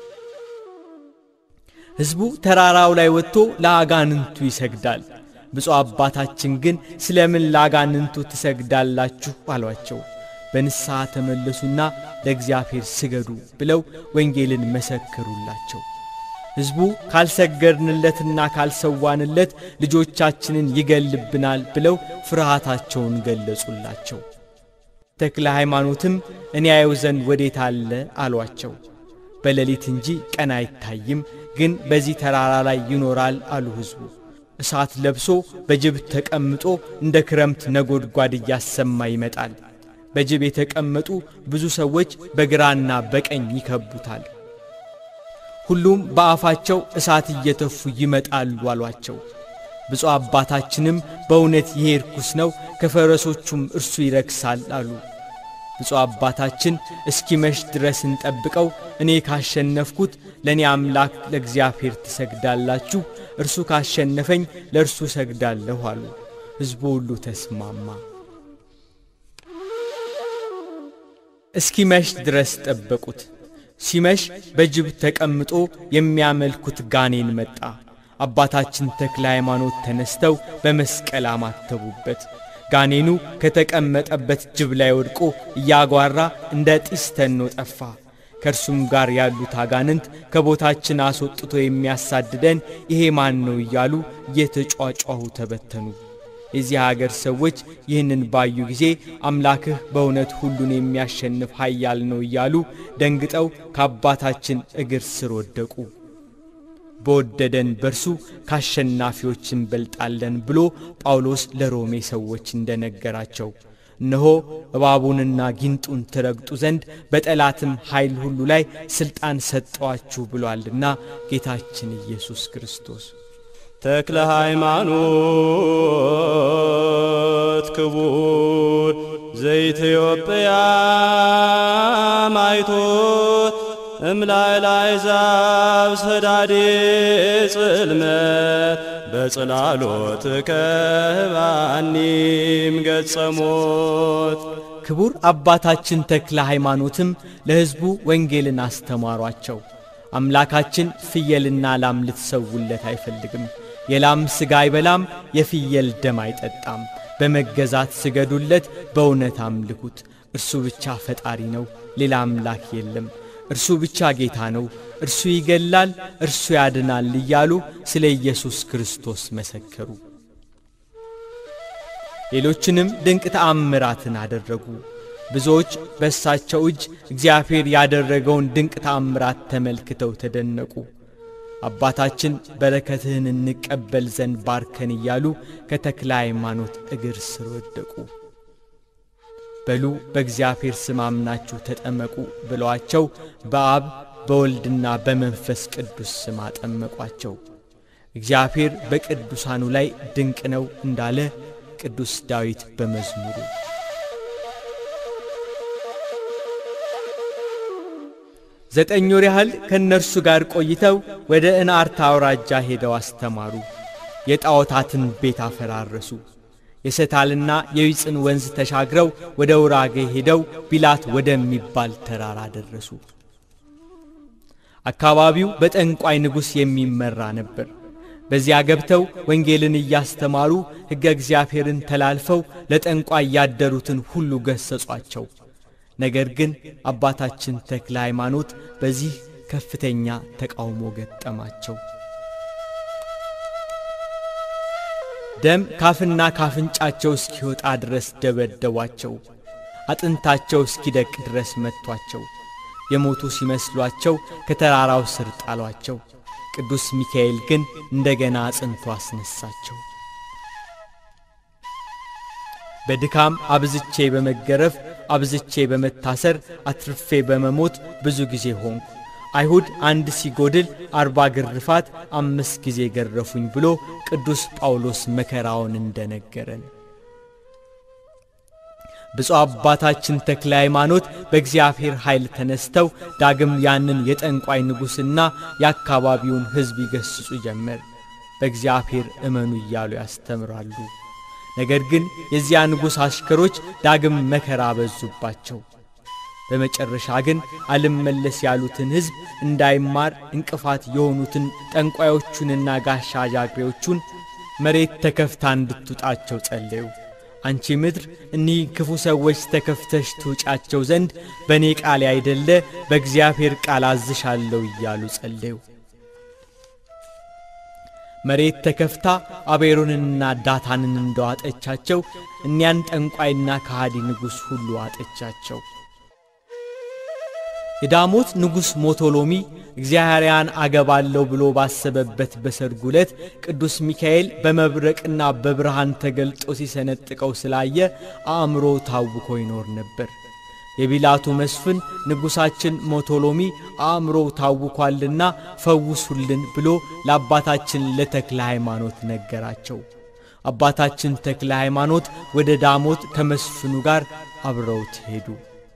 ሕዝቡ ተራራው ላይ ወጥቶ ለአጋንንቱ ይሰግዳል። ብፁዕ አባታችን ግን ስለምን ለአጋንንቱ ትሰግዳላችሁ አሏቸው። በንስሐ ተመለሱና ለእግዚአብሔር ስገዱ ብለው ወንጌልን መሰከሩላቸው። ሕዝቡ ካልሰገድንለትና ካልሰዋንለት ልጆቻችንን ይገልብናል ብለው ፍርሃታቸውን ገለጹላቸው። ተክለ ሃይማኖትም እኔ ያየው ዘንድ ወዴት አለ አሏቸው። በሌሊት እንጂ ቀን አይታይም፣ ግን በዚህ ተራራ ላይ ይኖራል አሉ ሕዝቡ። እሳት ለብሶ በጅብ ተቀምጦ እንደ ክረምት ነጎድጓድ እያሰማ ይመጣል። በጅብ የተቀመጡ ብዙ ሰዎች በግራና በቀኝ ይከቡታል። ሁሉም በአፋቸው እሳት እየተፉ ይመጣሉ አሏቸው። ብፁዕ አባታችንም በእውነት ይሄ ርኩስ ነው፣ ከፈረሶቹም እርሱ ይረክሳል አሉ። ብፁዕ አባታችን እስኪመሽ ድረስ እንጠብቀው፣ እኔ ካሸነፍኩት ለእኔ አምላክ ለእግዚአብሔር ትሰግዳላችሁ፣ እርሱ ካሸነፈኝ ለእርሱ ሰግዳለሁ አሉ። ሕዝቡ ሁሉ ተስማማ። እስኪመሽ ድረስ ጠበቁት። ሲመሽ በጅብ ተቀምጦ የሚያመልኩት ጋኔን መጣ። አባታችን ተክለ ሃይማኖት ተነስተው በመስቀል አማተቡበት። ጋኔኑ ከተቀመጠበት ጅብ ላይ ወድቆ እያጓራ እንደ ጢስ ተኖ ጠፋ። ከእርሱም ጋር ያሉት አጋንንት ከቦታችን አስወጥቶ የሚያሳድደን ይሄ ማን ነው እያሉ እየተጫጫሁ ተበተኑ። የዚህ ሀገር ሰዎች ይህንን ባዩ ጊዜ አምላክህ በእውነት ሁሉን የሚያሸንፍ ኃያል ነው እያሉ ደንግጠው ከአባታችን እግር ስር ወደቁ። በወደደን በርሱ ካሸናፊዎች እንበልጣለን ብሎ ጳውሎስ ለሮሜ ሰዎች እንደነገራቸው እነሆ እባቡንና ጊንጡን ትረግጡ ዘንድ በጠላትም ኃይል ሁሉ ላይ ሥልጣን ሰጠዋችሁ ብሏልና ጌታችን ኢየሱስ ክርስቶስ። ተክለ ሃይማኖት ክቡር ዘኢትዮጵያ ማይቶት እምላላይ ዛብ ሰዳዴ ጽልመት በጽላሎት ከባኒም ገጸሞት። ክቡር አባታችን ተክለ ሃይማኖትም ለሕዝቡ ወንጌልን አስተማሯቸው። አምላካችን ፍየልና ላም ልትሰውለት አይፈልግም። የላም ሥጋ አይበላም፣ የፍየል ደም አይጠጣም። በመገዛት ስገዱለት፣ በእውነት አምልኩት። እርሱ ብቻ ፈጣሪ ነው፣ ሌላ አምላክ የለም። እርሱ ብቻ ጌታ ነው፣ እርሱ ይገላል፣ እርሱ ያድናል እያሉ ስለ ኢየሱስ ክርስቶስ መሰከሩ። ሌሎችንም ድንቅ ተአምራትን አደረጉ። ብዙዎች በእሳቸው እጅ እግዚአብሔር ያደረገውን ድንቅ ተአምራት ተመልክተው ተደነቁ። አባታችን በረከትህን እንቀበል ዘንድ ባርከን እያሉ ከተክለ ሃይማኖት እግር ስር ወደቁ። በሉ በእግዚአብሔር ስም አምናችሁ ተጠመቁ ብለዋቸው በአብ በወልድና በመንፈስ ቅዱስ ስም አጠመቋቸው። እግዚአብሔር በቅዱሳኑ ላይ ድንቅ ነው እንዳለ ቅዱስ ዳዊት በመዝሙሩ። 9 ወር ያህል ከነርሱ ጋር ቆይተው ወደ እንዓርታ አውራጃ ሄደው አስተማሩ። የጣዖታትን ቤት አፈራረሱ። የሰታልና የዊጽን ወንዝ ተሻግረው ወደ ውራጌ ሄደው ቢላት ወደሚባል ተራራ ደረሱ። አካባቢው በጠንቋይ ንጉሥ የሚመራ ነበር። በዚያ ገብተው ወንጌልን እያስተማሩ ሕገ እግዚአብሔርን ተላልፈው ለጠንቋይ ያደሩትን ሁሉ ገሰጿቸው። ነገር ግን አባታችን ተክለ ሃይማኖት በዚህ ከፍተኛ ተቃውሞ ገጠማቸው። ደም ካፍና ካፍንጫቸው እስኪወጣ ድረስ ደበደቧቸው። አጥንታቸው እስኪደቅ ድረስ መቷቸው። የሞቱ ሲመስሏቸው ከተራራው ስር ጣሏቸው። ቅዱስ ሚካኤል ግን እንደገና አጽንቶ አስነሳቸው። በድካም አብዝቼ በመገረፍ አብዝቼ በመታሰር አትርፌ በመሞት ብዙ ጊዜ ሆንኩ። አይሁድ 1 ሲጎድል 40 ግርፋት 5 ጊዜ ገረፉኝ ብሎ ቅዱስ ጳውሎስ መከራውን እንደነገረን ብፁዕ አባታችን ተክለ ሃይማኖት በእግዚአብሔር ኃይል ተነስተው ዳግም ያንን የጠንቋይ ንጉሥና የአካባቢውን ሕዝብ ይገስጹ ጀመር። በእግዚአብሔር እመኑ እያሉ ያስተምራሉ። ነገር ግን የዚያ ንጉሥ አሽከሮች ዳግም መከራ በዙባቸው። በመጨረሻ ግን አልመለስ ያሉትን ሕዝብ እንዳይማር እንቅፋት የሆኑትን ጠንቋዮቹንና ጋሻ ጃግሬዎቹን መሬት ተከፍታ እንድትውጣቸው ጸለዩ። አንቺ ምድር እኒህ ክፉ ሰዎች ተከፍተሽ ትውጫቸው ዘንድ በእኔ ቃል አይደለ በእግዚአብሔር ቃል አዝሻለሁ እያሉ ጸለዩ። መሬት ተከፍታ አቤሮንንና ዳታንን እንደዋጠቻቸው እኒያን ጠንቋይና ከሃዲ ንጉሥ ሁሉ አጠቻቸው። የዳሞት ንጉሥ ሞቶሎሚ እግዚአብሔርን አገባለሁ ብሎ ባሰበበት በሰርጉ ዕለት ቅዱስ ሚካኤል በመብረቅና በብርሃን ተገልጦ ሲሰነጥቀው ስላየ አእምሮ ታውኮ ይኖር ነበር። የቢላቱ መስፍን ንጉሳችን ሞቶሎሚ አእምሮ ታውኳልና ፈውሱልን ብሎ ለአባታችን ለተክለ ሃይማኖት ነገራቸው። አባታችን ተክለ ሃይማኖት ወደ ዳሞት ከመስፍኑ ጋር አብረውት ሄዱ።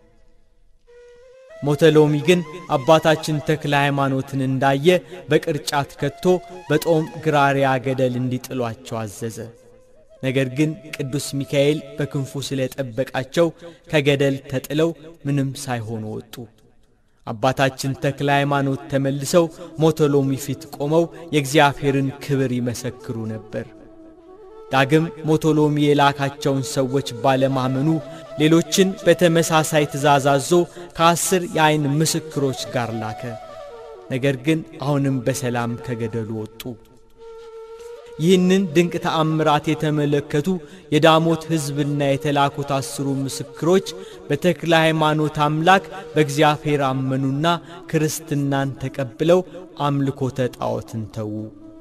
ሞቶሎሚ ግን አባታችን ተክለ ሃይማኖትን እንዳየ በቅርጫት ከቶ በጦም ግራሪያ ገደል እንዲጥሏቸው አዘዘ። ነገር ግን ቅዱስ ሚካኤል በክንፉ ስለጠበቃቸው ከገደል ተጥለው ምንም ሳይሆኑ ወጡ። አባታችን ተክለ ሃይማኖት ተመልሰው ሞቶሎሚ ፊት ቆመው የእግዚአብሔርን ክብር ይመሰክሩ ነበር። ዳግም ሞቶሎሚ የላካቸውን ሰዎች ባለማመኑ ሌሎችን በተመሳሳይ ትእዛዝ ከ10 የዓይን ምስክሮች ጋር ላከ። ነገር ግን አሁንም በሰላም ከገደሉ ወጡ። ይህንን ድንቅ ተአምራት የተመለከቱ የዳሞት ሕዝብና የተላኩት 10 ምስክሮች በተክለ ሃይማኖት አምላክ በእግዚአብሔር አመኑና ክርስትናን ተቀብለው አምልኮተ ጣዖትን ተዉ።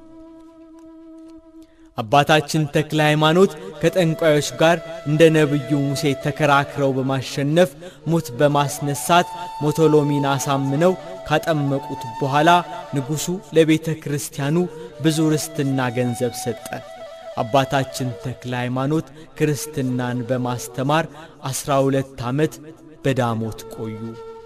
አባታችን ተክለ ሃይማኖት ከጠንቋዮች ጋር እንደ ነብዩ ሙሴ ተከራክረው በማሸነፍ ሙት በማስነሳት ሞቶሎሚን አሳምነው ካጠመቁት በኋላ ንጉሡ ለቤተ ክርስቲያኑ ብዙ ርስትና ገንዘብ ሰጠ። አባታችን ተክለ ሃይማኖት ክርስትናን በማስተማር 12 ዓመት በዳሞት ቆዩ።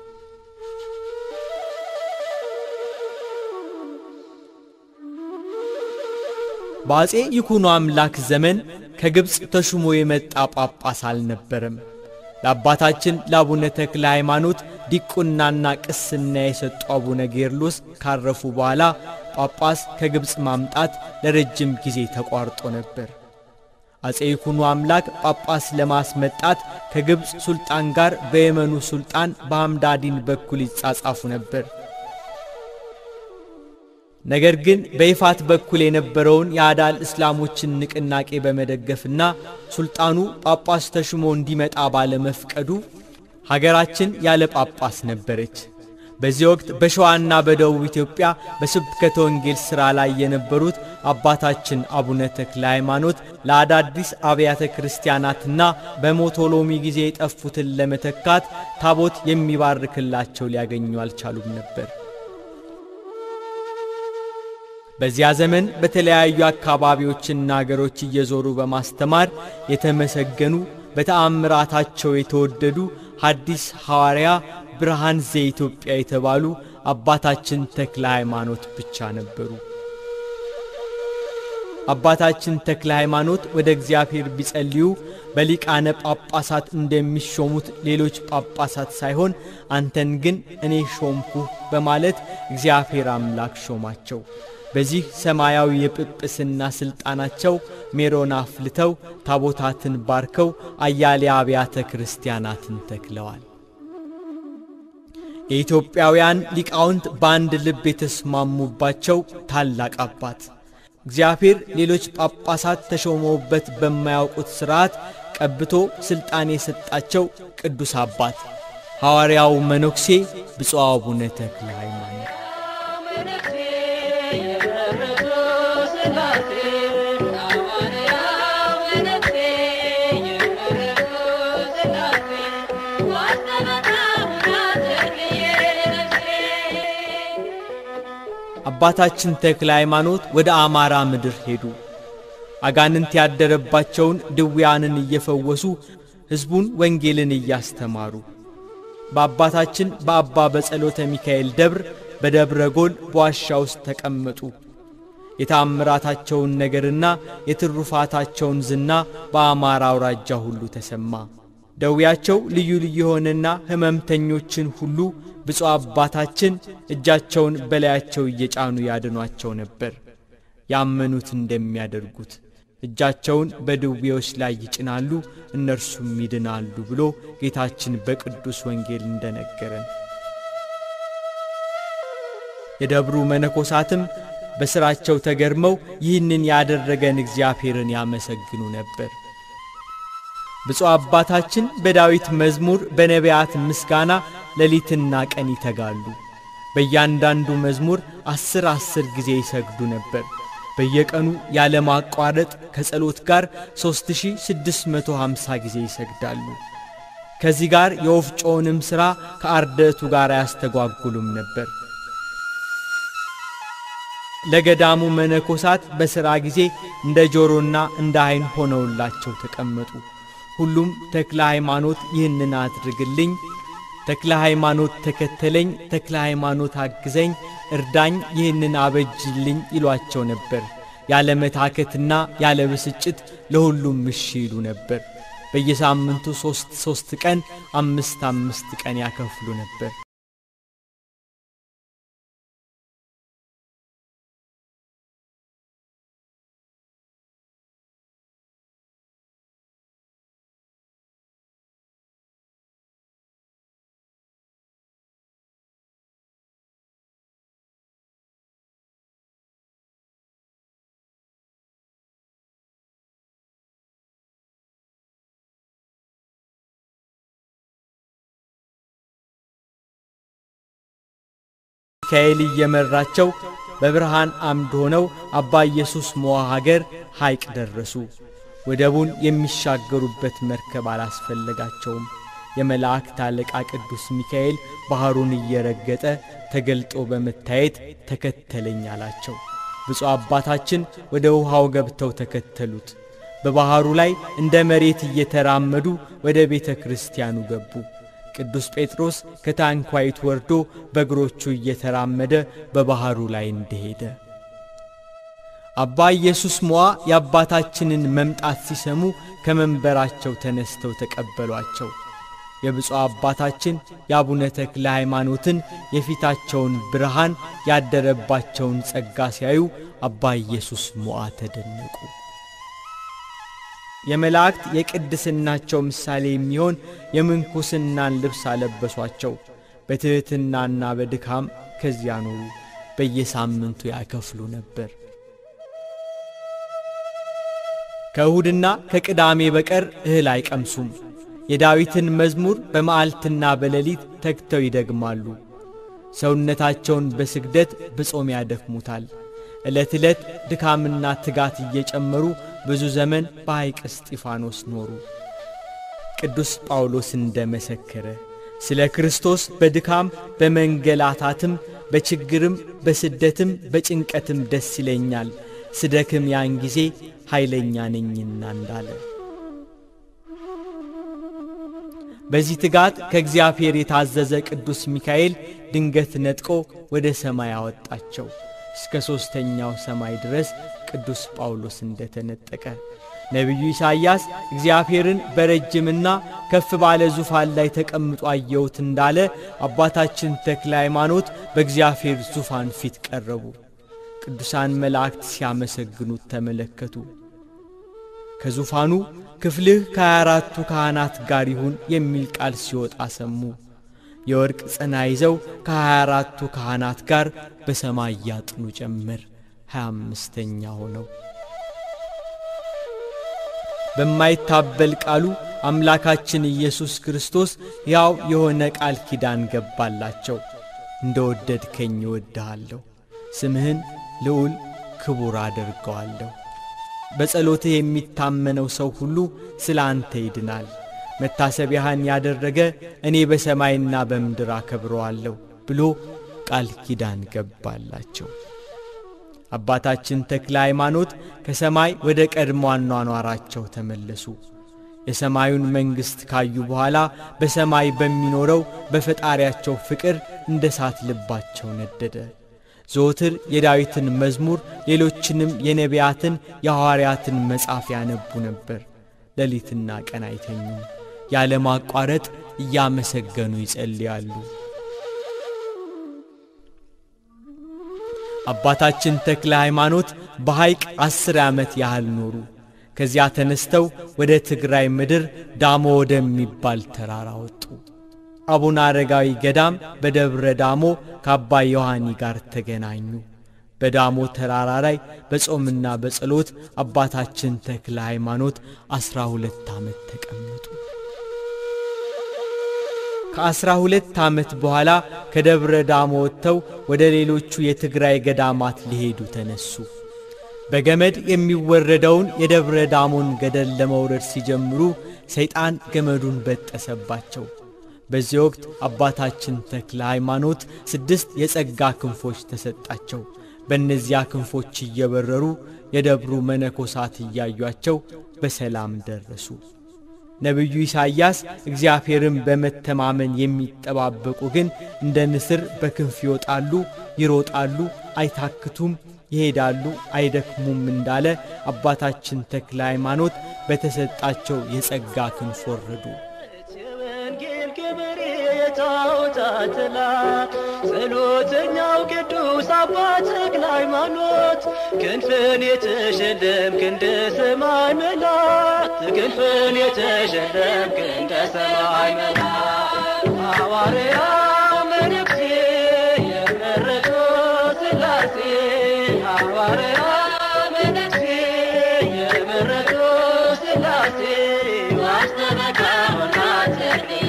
በአፄ ይኩኖ አምላክ ዘመን ከግብጽ ተሹሞ የመጣ ጳጳስ አልነበረም። ለአባታችን ለአቡነ ተክለ ሃይማኖት ዲቁናና ቅስና የሰጡ አቡነ ጌርሎስ ካረፉ በኋላ ጳጳስ ከግብጽ ማምጣት ለረጅም ጊዜ ተቋርጦ ነበር። አፄ ይኩኖ አምላክ ጳጳስ ለማስመጣት ከግብጽ ሱልጣን ጋር በየመኑ ሱልጣን በሐምዳዲን በኩል ይጻጻፉ ነበር። ነገር ግን በይፋት በኩል የነበረውን የአዳል እስላሞችን ንቅናቄ በመደገፍና ሱልጣኑ ጳጳስ ተሹሞ እንዲመጣ ባለመፍቀዱ ሀገራችን ያለ ጳጳስ ነበረች። በዚህ ወቅት በሸዋና በደቡብ ኢትዮጵያ በስብከተ ወንጌል ሥራ ላይ የነበሩት አባታችን አቡነ ተክለ ሃይማኖት ለአዳዲስ አብያተ ክርስቲያናትና በሞቶሎሚ ጊዜ የጠፉትን ለመተካት ታቦት የሚባርክላቸው ሊያገኙ አልቻሉም ነበር። በዚያ ዘመን በተለያዩ አካባቢዎችና ሀገሮች እየዞሩ በማስተማር የተመሰገኑ በተአምራታቸው የተወደዱ ሐዲስ ሐዋርያ ብርሃን ዘኢትዮጵያ የተባሉ አባታችን ተክለ ሃይማኖት ብቻ ነበሩ። አባታችን ተክለ ሃይማኖት ወደ እግዚአብሔር ቢጸልዩ በሊቃነ ጳጳሳት እንደሚሾሙት ሌሎች ጳጳሳት ሳይሆን አንተን ግን እኔ ሾምኩህ በማለት እግዚአብሔር አምላክ ሾማቸው። በዚህ ሰማያዊ የጵጵስና ስልጣናቸው ሜሮን አፍልተው ታቦታትን ባርከው አያሌ አብያተ ክርስቲያናትን ተክለዋል። የኢትዮጵያውያን ሊቃውንት በአንድ ልብ የተስማሙባቸው ታላቅ አባት እግዚአብሔር ሌሎች ጳጳሳት ተሾመውበት በማያውቁት ሥርዓት ቀብቶ ስልጣን የሰጣቸው ቅዱስ አባት ሐዋርያው መነኩሴ ብፁዕ አቡነ ተክለ ሃይማኖት አባታችን ተክለ ሃይማኖት ወደ አማራ ምድር ሄዱ። አጋንንት ያደረባቸውን ድውያንን እየፈወሱ ሕዝቡን ወንጌልን እያስተማሩ በአባታችን በአባ በጸሎተ ሚካኤል ደብር በደብረ ጎል በዋሻ ውስጥ ተቀመጡ። የታምራታቸውን ነገርና የትሩፋታቸውን ዝና በአማራ አውራጃ ሁሉ ተሰማ። ደውያቸው ልዩ ልዩ ሆነና ህመምተኞችን ሁሉ ብፁዕ አባታችን እጃቸውን በላያቸው እየጫኑ ያድኗቸው ነበር። ያመኑት እንደሚያደርጉት እጃቸውን በድዌዎች ላይ ይጭናሉ እነርሱም ይድናሉ ብሎ ጌታችን በቅዱስ ወንጌል እንደነገረን የደብሩ መነኮሳትም በሥራቸው ተገርመው ይህንን ያደረገን እግዚአብሔርን ያመሰግኑ ነበር። ብፁዕ አባታችን በዳዊት መዝሙር በነቢያት ምስጋና ሌሊትና ቀን ይተጋሉ። በእያንዳንዱ መዝሙር 10 ጊዜ ይሰግዱ ነበር። በየቀኑ ያለማቋረጥ ከጸሎት ጋር 3650 ጊዜ ይሰግዳሉ። ከዚህ ጋር የወፍጮውንም ሥራ ከአርደቱ ጋር ያስተጓጉሉም ነበር። ለገዳሙ መነኮሳት በሥራ ጊዜ እንደ ጆሮና እንደ ዓይን ሆነውላቸው ተቀመጡ። ሁሉም ተክለ ሃይማኖት ይህንን አድርግልኝ፣ ተክለ ሃይማኖት ተከተለኝ፣ ተክለ ሃይማኖት አግዘኝ፣ እርዳኝ፣ ይህንን አበጅልኝ ይሏቸው ነበር። ያለ መታከትና ያለ ብስጭት ለሁሉም እሺ ይሉ ነበር። በየሳምንቱ 3 ቀን 5 ቀን ያከፍሉ ነበር። ሚካኤል እየመራቸው በብርሃን አምድ ሆነው አባ ኢየሱስ ሞዐ ሀገር ሐይቅ ደረሱ። ወደቡን የሚሻገሩበት መርከብ አላስፈለጋቸውም። የመላእክት አለቃ ቅዱስ ሚካኤል ባህሩን እየረገጠ ተገልጦ በመታየት ተከተለኝ አላቸው። ብፁዕ አባታችን ወደ ውሃው ገብተው ተከተሉት። በባህሩ ላይ እንደ መሬት እየተራመዱ ወደ ቤተ ክርስቲያኑ ገቡ። ቅዱስ ጴጥሮስ ከታንኳይቱ ወርዶ በእግሮቹ እየተራመደ በባህሩ ላይ እንደሄደ አባ ኢየሱስ ሞዐ የአባታችንን መምጣት ሲሰሙ ከመንበራቸው ተነስተው ተቀበሏቸው። የብፁዕ አባታችን የአቡነ ተክለ ሃይማኖትን የፊታቸውን ብርሃን ያደረባቸውን ጸጋ ሲያዩ አባ ኢየሱስ ሞዐ ተደነቁ። የመላእክት የቅድስናቸው ምሳሌ የሚሆን የምንኩስናን ልብስ አለበሷቸው። በትሕትናና በድካም ከዚያ ኖሩ። በየሳምንቱ ያከፍሉ ነበር። ከእሁድና ከቅዳሜ በቀር እህል አይቀምሱም። የዳዊትን መዝሙር በመዓልትና በሌሊት ተግተው ይደግማሉ። ሰውነታቸውን በስግደት በጾም ያደክሙታል። ዕለት ዕለት ድካምና ትጋት እየጨመሩ ብዙ ዘመን በሐይቅ እስጢፋኖስ ኖሩ። ቅዱስ ጳውሎስ እንደመሰከረ ስለ ክርስቶስ በድካም በመንገላታትም በችግርም በስደትም በጭንቀትም ደስ ይለኛል፣ ስደክም ያን ጊዜ ኃይለኛ ነኝና እንዳለ። በዚህ ትጋት ከእግዚአብሔር የታዘዘ ቅዱስ ሚካኤል ድንገት ነጥቆ ወደ ሰማይ አወጣቸው። እስከ 3ኛው ሰማይ ድረስ ቅዱስ ጳውሎስ እንደተነጠቀ ነቢዩ ኢሳይያስ እግዚአብሔርን በረጅምና ከፍ ባለ ዙፋን ላይ ተቀምጦ አየሁት እንዳለ አባታችን ተክለ ሃይማኖት በእግዚአብሔር ዙፋን ፊት ቀረቡ። ቅዱሳን መላእክት ሲያመሰግኑት ተመለከቱ። ከዙፋኑ ክፍልህ ከ24ቱ ካህናት ጋር ይሁን የሚል ቃል ሲወጣ ሰሙ። የወርቅ ጽና ይዘው ከ24ቱ ካህናት ጋር በሰማይ ያጥኑ ጀመር። 25ኛ ሆነው በማይታበል ቃሉ አምላካችን ኢየሱስ ክርስቶስ ያው የሆነ ቃል ኪዳን ገባላቸው። እንደወደድከኝ እወድሃለሁ፣ ስምህን ልዑል ክቡር አደርገዋለሁ። በጸሎትህ የሚታመነው ሰው ሁሉ ስለ አንተ ይድናል። መታሰቢያህን ያደረገ እኔ በሰማይና በምድር አከብረዋለሁ ብሎ ቃል ኪዳን ገባላቸው። አባታችን ተክለ ሃይማኖት ከሰማይ ወደ ቀድሞ አኗኗራቸው ተመለሱ። የሰማዩን መንግሥት ካዩ በኋላ በሰማይ በሚኖረው በፈጣሪያቸው ፍቅር እንደ እሳት ልባቸው ነደደ። ዘወትር የዳዊትን መዝሙር ሌሎችንም የነቢያትን የሐዋርያትን መጽሐፍ ያነቡ ነበር። ሌሊትና ቀን አይተኙም። ያለ ማቋረጥ እያመሰገኑ ይጸልያሉ። አባታችን ተክለ ሃይማኖት በሐይቅ 10 ዓመት ያህል ኖሩ። ከዚያ ተነስተው ወደ ትግራይ ምድር ዳሞ ወደሚባል ተራራ ወጡ። አቡነ አረጋዊ ገዳም በደብረ ዳሞ ከአባ ዮሐኒ ጋር ተገናኙ። በዳሞ ተራራ ላይ በጾምና በጸሎት አባታችን ተክለ ሃይማኖት 12 ዓመት ተቀመጡ። ከ12 ዓመት በኋላ ከደብረ ዳሞ ወጥተው ወደ ሌሎቹ የትግራይ ገዳማት ሊሄዱ ተነሱ። በገመድ የሚወረደውን የደብረ ዳሞን ገደል ለመውረድ ሲጀምሩ ሰይጣን ገመዱን በጠሰባቸው። በዚህ ወቅት አባታችን ተክለ ሃይማኖት 6 የጸጋ ክንፎች ተሰጣቸው። በእነዚያ ክንፎች እየበረሩ የደብሩ መነኮሳት እያዩአቸው በሰላም ደረሱ። ነቢዩ ኢሳይያስ እግዚአብሔርን በመተማመን የሚጠባበቁ ግን እንደ ንስር በክንፍ ይወጣሉ፣ ይሮጣሉ፣ አይታክቱም፣ ይሄዳሉ፣ አይደክሙም እንዳለ አባታችን ተክለ ሃይማኖት በተሰጣቸው የጸጋ ክንፍ ወረዱ። ጸሎተኛው ቅዱስ አባ ተክለ ሃይማኖት ክንፍን የተሸለምክ እንደ ሰማይ መላእክት ክንፍን የተሸለምክ እንደ ሰማይ መላእክት ሐዋርያ መነኩሴ የመረጡ ሥላሴ ሐዋርያ መነኩሴ የመረጡ ሥላሴ ዋስተበካውና ተክልዬ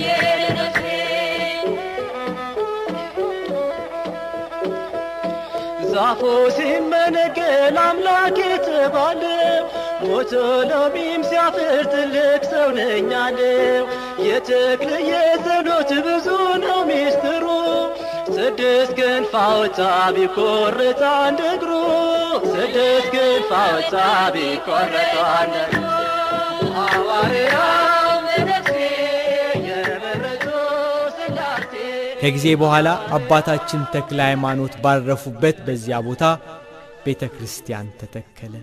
ዛፉ ሲመነገል አምላክ የተባለው ሞቶ ሎሚም ሲያፍር ትልቅ ሰው ነኝ አለው። የተክልዬ ጸሎት ብዙ ነው ሚስጥሩ 6 ክንፍ አወጣ ቢቆረጥ አንድ እግሩ 6 ክንፍ አወጣ ቢቆረጥ አንድ እግሩ ሐዋርያው መነኩሴ የመረጡ ሥላሴ። ከጊዜ በኋላ አባታችን ተክለ ሃይማኖት ባረፉበት በዚያ ቦታ ቤተ ክርስቲያን ተተከለ።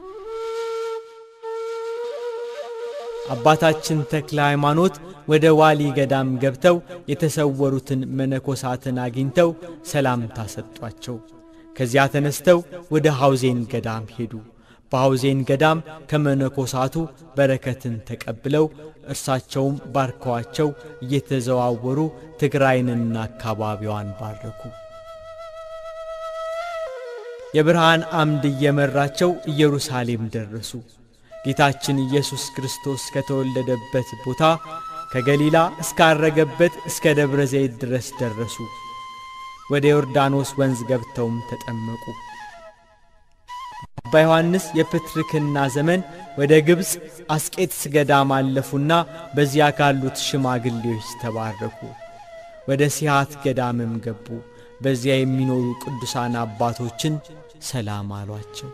አባታችን ተክለ ሃይማኖት ወደ ዋሊ ገዳም ገብተው የተሰወሩትን መነኮሳትን አግኝተው ሰላምታ ሰጧቸው። ከዚያ ተነስተው ወደ ሐውዜን ገዳም ሄዱ። በሐውዜን ገዳም ከመነኮሳቱ በረከትን ተቀብለው እርሳቸውም ባርከዋቸው እየተዘዋወሩ ትግራይንና አካባቢዋን ባረኩ። የብርሃን አምድ እየመራቸው ኢየሩሳሌም ደረሱ። ጌታችን ኢየሱስ ክርስቶስ ከተወለደበት ቦታ ከገሊላ እስካረገበት እስከ ደብረ ዘይት ድረስ ደረሱ። ወደ ዮርዳኖስ ወንዝ ገብተውም ተጠመቁ። አባ ዮሐንስ የፕትርክና ዘመን ወደ ግብጽ አስቄጥስ ገዳም አለፉና በዚያ ካሉት ሽማግሌዎች ተባረኩ። ወደ ሲሃት ገዳምም ገቡ። በዚያ የሚኖሩ ቅዱሳን አባቶችን ሰላም አሏቸው።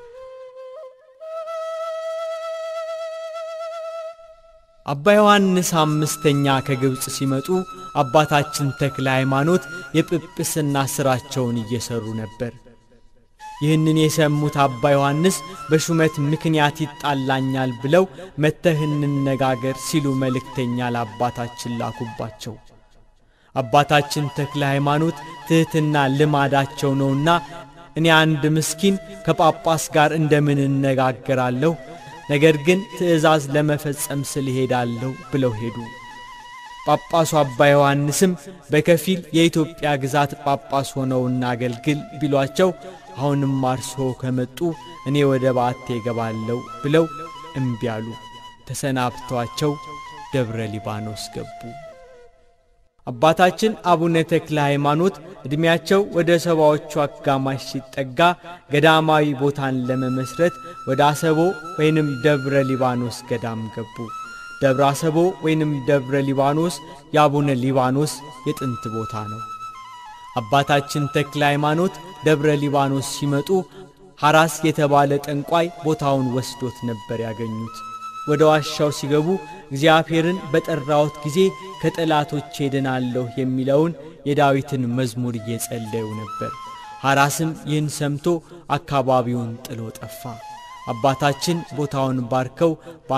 አባ ዮሐንስ አምስተኛ ከግብጽ ሲመጡ አባታችን ተክለ ሃይማኖት የጵጵስና ሥራቸውን እየሰሩ ነበር። ይህንን የሰሙት አባ ዮሐንስ በሹመት ምክንያት ይጣላኛል ብለው መተህ እንነጋገር ሲሉ መልእክተኛ ለአባታችን ላኩባቸው። አባታችን ተክለ ሃይማኖት ትሕትና ልማዳቸው ነውና እኔ አንድ ምስኪን ከጳጳስ ጋር እንደምን እነጋገራለሁ፣ ነገር ግን ትእዛዝ ለመፈጸም ስለሄዳለሁ ብለው ሄዱ። ጳጳሱ አባ ዮሐንስም በከፊል የኢትዮጵያ ግዛት ጳጳስ ሆነው እናገልግል ቢሏቸው አሁንም አርሶ ከመጡ እኔ ወደ ባቴ ገባለሁ ብለው እምቢ አሉ። ተሰናብተዋቸው ደብረ ሊባኖስ ገቡ። አባታችን አቡነ ተክለ ሃይማኖት እድሜያቸው ወደ 70ዎቹ አጋማሽ ሲጠጋ ገዳማዊ ቦታን ለመመስረት ወደ አሰቦ ወይንም ደብረ ሊባኖስ ገዳም ገቡ። ደብረ አሰቦ ወይንም ደብረ ሊባኖስ የአቡነ ሊባኖስ የጥንት ቦታ ነው። አባታችን ተክለ ሃይማኖት ደብረ ሊባኖስ ሲመጡ ሐራስ የተባለ ጠንቋይ ቦታውን ወስዶት ነበር ያገኙት። ወደ ዋሻው ሲገቡ እግዚአብሔርን በጠራሁት ጊዜ ከጠላቶቼ ድናለሁ የሚለውን የዳዊትን መዝሙር እየጸለዩ ነበር። ሐራስም ይህን ሰምቶ አካባቢውን ጥሎ ጠፋ። አባታችን ቦታውን ባርከው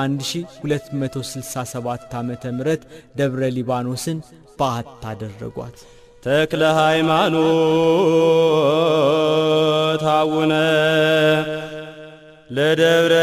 በ1267 ዓመተ ምህረት ደብረ ሊባኖስን በዓት አደረጓት። ተክለ ሃይማኖት አቡነ ለደብረ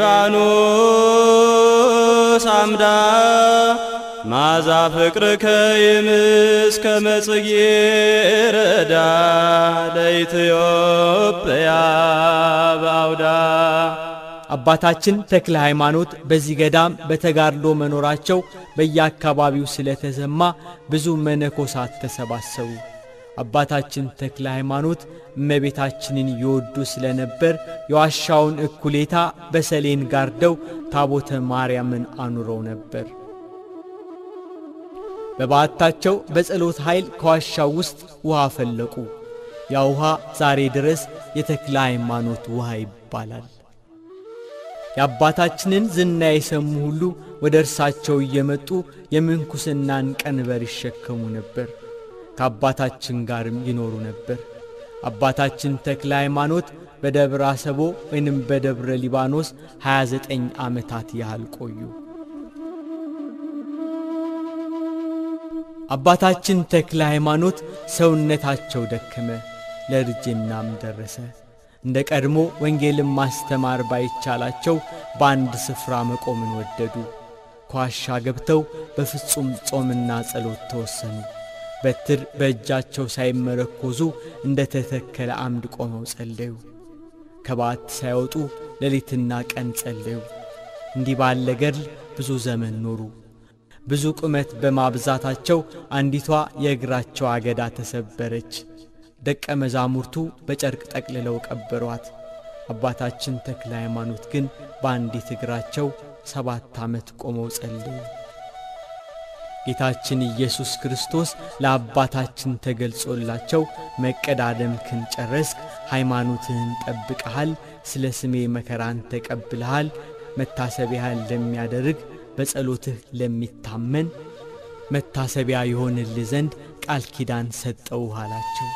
ሊባኖስ አምዳ ማዛ ፍቅርከ ይምስከ መጽጌ ረዳ ለኢትዮጵያ ባውዳ አባታችን ተክለ ሃይማኖት በዚህ ገዳም በተጋድሎ መኖራቸው በየአካባቢው ስለተሰማ ብዙ መነኮሳት ተሰባሰቡ። አባታችን ተክለ ሃይማኖት እመቤታችንን ይወዱ ስለነበር የዋሻውን እኩሌታ በሰሌን ጋርደው ታቦተ ማርያምን አኑረው ነበር። በባታቸው በጸሎት ኃይል ከዋሻው ውስጥ ውሃ ፈለቁ። ያ ውሃ ዛሬ ድረስ የተክለ ሃይማኖት ውሃ ይባላል። የአባታችንን ዝና የሰሙ ሁሉ ወደ እርሳቸው እየመጡ የምንኩስናን ቀንበር ይሸከሙ ነበር። ከአባታችን ጋርም ይኖሩ ነበር። አባታችን ተክለ ሃይማኖት በደብረ አሰቦ ወይንም በደብረ ሊባኖስ 29 ዓመታት ያህል ቆዩ። አባታችን ተክለ ሃይማኖት ሰውነታቸው ደከመ፣ ለርጅናም ደረሰ። እንደ ቀድሞ ወንጌልን ማስተማር ባይቻላቸው በአንድ ስፍራ መቆምን ወደዱ። ከዋሻ ገብተው በፍጹም ጾምና ጸሎት ተወሰኑ። በትር በእጃቸው ሳይመረኮዙ እንደ ተተከለ አምድ ቆመው ጸለዩ። ከባት ሳይወጡ ሌሊትና ቀን ጸለዩ። እንዲህ ባለ ገድል ብዙ ዘመን ኖሩ። ብዙ ቁመት በማብዛታቸው አንዲቷ የእግራቸው አገዳ ተሰበረች። ደቀ መዛሙርቱ በጨርቅ ጠቅልለው ቀበሯት። አባታችን ተክለ ሃይማኖት ግን በአንዲት እግራቸው 7 ዓመት ቆመው ጸለዩ። ጌታችን ኢየሱስ ክርስቶስ ለአባታችን ተገልጾላቸው መቀዳደምክን ጨረስክ፣ ሃይማኖትህን ጠብቀሃል፣ ስለ ስሜ መከራን ተቀብለሃል፣ መታሰቢያን ለሚያደርግ በጸሎትህ ለሚታመን መታሰቢያ ይሆንልህ ዘንድ ቃል ኪዳን ሰጠው አላቸው።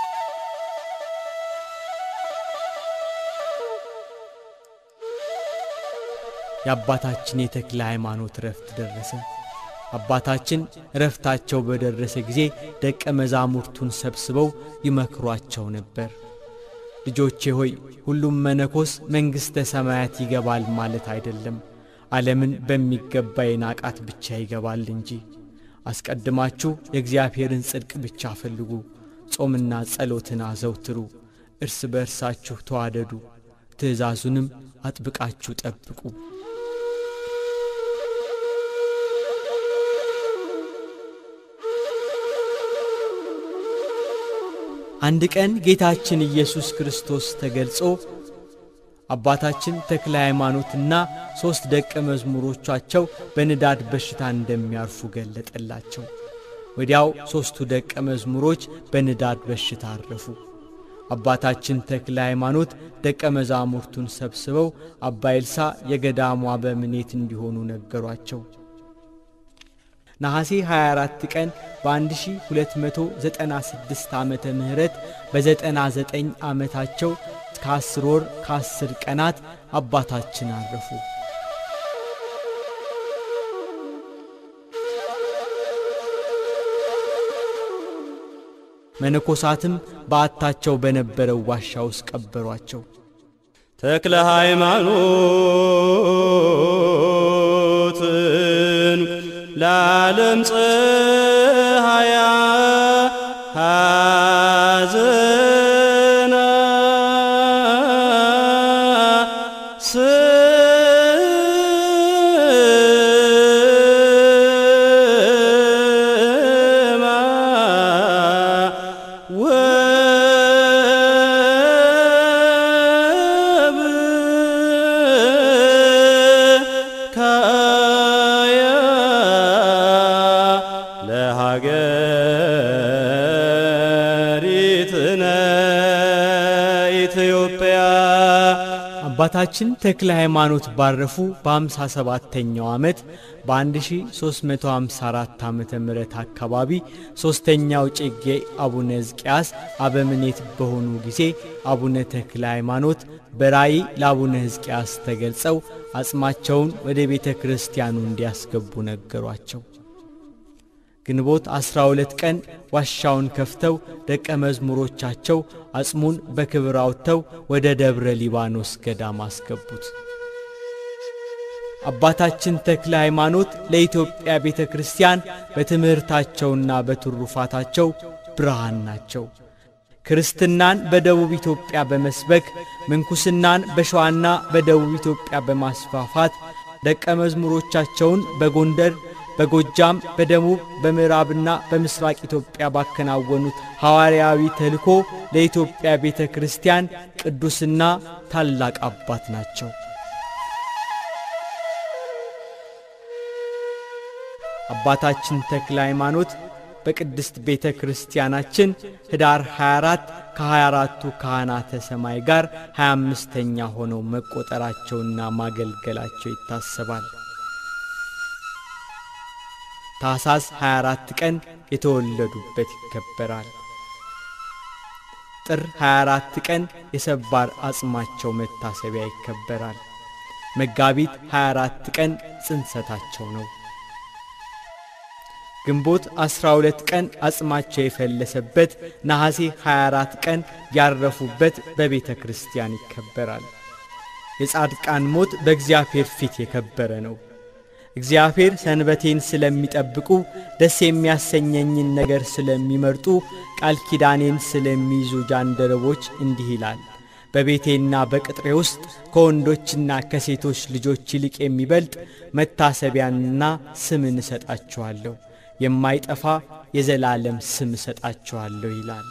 የአባታችን የተክለ ሃይማኖት ረፍት ደረሰ። አባታችን ረፍታቸው በደረሰ ጊዜ ደቀ መዛሙርቱን ሰብስበው ይመክሯቸው ነበር። ልጆቼ ሆይ ሁሉም መነኮስ መንግሥተ ሰማያት ይገባል ማለት አይደለም፣ ዓለምን በሚገባ የናቃት ብቻ ይገባል እንጂ። አስቀድማችሁ የእግዚአብሔርን ጽድቅ ብቻ ፈልጉ፣ ጾምና ጸሎትን አዘውትሩ፣ እርስ በርሳችሁ ተዋደዱ፣ ትእዛዙንም አጥብቃችሁ ጠብቁ። አንድ ቀን ጌታችን ኢየሱስ ክርስቶስ ተገልጾ አባታችን ተክለ ሃይማኖትና 3 ደቀ መዝሙሮቻቸው በንዳድ በሽታ እንደሚያርፉ ገለጠላቸው። ወዲያው 3ቱ ደቀ መዝሙሮች በንዳድ በሽታ አረፉ። አባታችን ተክለ ሃይማኖት ደቀ መዛሙርቱን ሰብስበው አባ ኤልሳ የገዳሙ አበምኔት እንዲሆኑ ነገሯቸው። ነሐሴ 24 ቀን በ1296 ዓመተ ምህረት በ99 ዓመታቸው ከ10 ወር ከ10 ቀናት አባታችን አረፉ። መነኮሳትም በአታቸው በነበረው ዋሻ ውስጥ ቀበሯቸው። ተክለ ሃይማኖትን ለዓለም ፀሐያ ሐዘና ስማ ወብካያ ለሀገሪትነ ኢትዮጵያ። አባታችን ተክለ ሃይማኖት ባረፉ በ57ኛው ዓመት በ1354 ዓመተ ምህረት አካባቢ 3ኛው ጨጌ አቡነ ሕዝቅያስ አበምኔት በሆኑ ጊዜ አቡነ ተክለ ሃይማኖት በራእይ ለአቡነ ሕዝቅያስ ተገልጸው አጽማቸውን ወደ ቤተ ክርስቲያኑ እንዲያስገቡ ነገሯቸው። ግንቦት 12 ቀን ዋሻውን ከፍተው ደቀ መዝሙሮቻቸው አጽሙን በክብር አውጥተው ወደ ደብረ ሊባኖስ ገዳም አስገቡት። አባታችን ተክለ ሃይማኖት ለኢትዮጵያ ቤተ ክርስቲያን በትምህርታቸውና በትሩፋታቸው ብርሃን ናቸው። ክርስትናን በደቡብ ኢትዮጵያ በመስበክ ምንኩስናን በሸዋና በደቡብ ኢትዮጵያ በማስፋፋት ደቀ መዝሙሮቻቸውን በጎንደር በጎጃም በደቡብ በምዕራብና በምስራቅ ኢትዮጵያ ባከናወኑት ሐዋርያዊ ተልእኮ ለኢትዮጵያ ቤተክርስቲያን ቅዱስና ታላቅ አባት ናቸው። አባታችን ተክለ ሃይማኖት በቅድስት ቤተክርስቲያናችን ህዳር 24 ከ24ቱ ካህናተ ሰማይ ጋር 25ኛ ሆነው መቆጠራቸውና ማገልገላቸው ይታሰባል። ታኅሳስ 24 ቀን የተወለዱበት ይከበራል። ጥር 24 ቀን የሰባር አጽማቸው መታሰቢያ ይከበራል። መጋቢት 24 ቀን ጽንሰታቸው ነው። ግንቦት 12 ቀን አጽማቸው የፈለሰበት ነሐሴ 24 ቀን ያረፉበት በቤተ ክርስቲያን ይከበራል። የጻድቃን ሞት በእግዚአብሔር ፊት የከበረ ነው። እግዚአብሔር ሰንበቴን ስለሚጠብቁ ደስ የሚያሰኘኝን ነገር ስለሚመርጡ ቃል ኪዳኔን ስለሚይዙ ጃንደረቦች እንዲህ ይላል። በቤቴና በቅጥሬ ውስጥ ከወንዶችና ከሴቶች ልጆች ይልቅ የሚበልጥ መታሰቢያንና ስምን እሰጣቸዋለሁ፣ የማይጠፋ የዘላለም ስም እሰጣቸዋለሁ ይላል።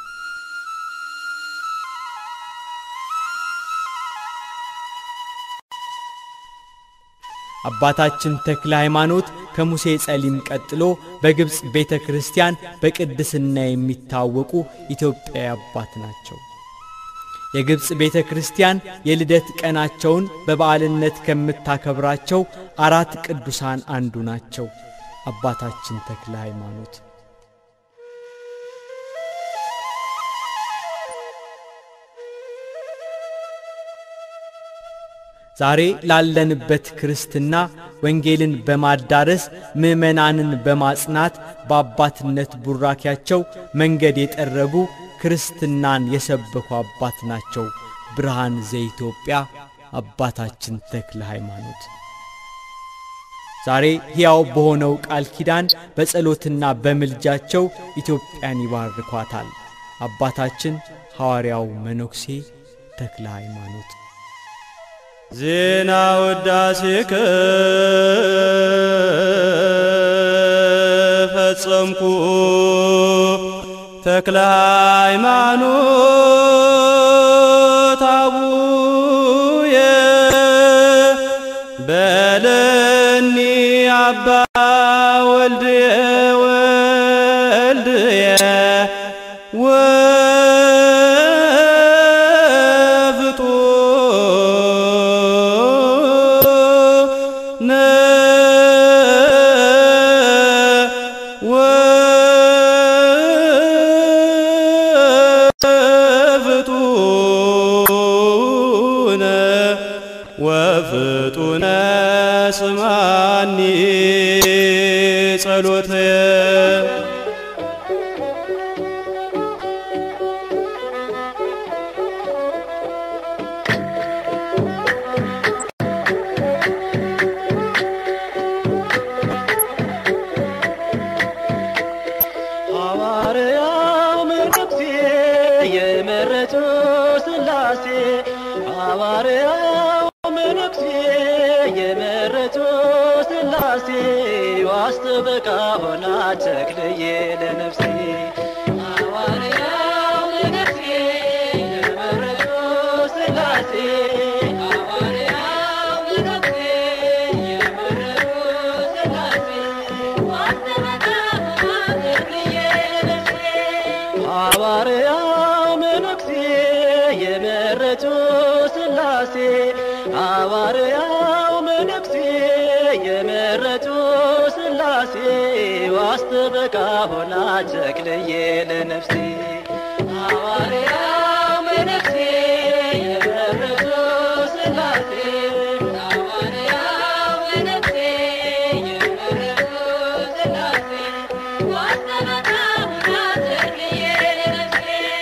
አባታችን ተክለ ሃይማኖት ከሙሴ ጸሊም ቀጥሎ በግብጽ ቤተክርስቲያን በቅድስና የሚታወቁ ኢትዮጵያዊ አባት ናቸው። የግብጽ ቤተክርስቲያን የልደት ቀናቸውን በበዓልነት ከምታከብራቸው 4 ቅዱሳን አንዱ ናቸው። አባታችን ተክለ ሃይማኖት ዛሬ ላለንበት ክርስትና ወንጌልን በማዳረስ ምእመናንን በማጽናት በአባትነት ቡራኪያቸው መንገድ የጠረጉ ክርስትናን የሰበኩ አባት ናቸው። ብርሃን ዘኢትዮጵያ አባታችን ተክለ ሃይማኖት ዛሬ ሕያው በሆነው ቃል ኪዳን በጸሎትና በምልጃቸው ኢትዮጵያን ይባርኳታል። አባታችን ሐዋርያው መነኩሴ ተክለ ሃይማኖት ዜና ውዳሴከ ፈጸምኩ ተክለ ሃይማኖት አቡየ በለኒ አባ ወልድየ ወፍጡነ ስማኒ ጸሎትየ ሐዋርያው መነኩሴ የመረጡ ሥላሴ ሐዋርያው መነኩሴ የመረጡ ሥላሴ ዋስተበቃ ሆና ተክልዬ ለነፍሴ ሐዋርያው መነኩሴ የመረጡ ሥላሴ ሐዋርያው መነኩሴ የመረጡ ሥላሴ ዋስተበቃ ሆና ተክልዬ ለነፍሴ ሐዋርያው መነኩሴ የመረጡ ሥላሴ ሐዋርያው መነኩሴ የመረጡ ሥላሴ ዋስተበቃ ሆና ተክልዬ ለነፍሴ ሐዋርያው መነኩሴ የመረጡ ሥላሴ ሐዋርያው መነኩሴ የመረጡ ሥላሴ ዋስተበቃ ሆና ተክልዬ ለነፍሴ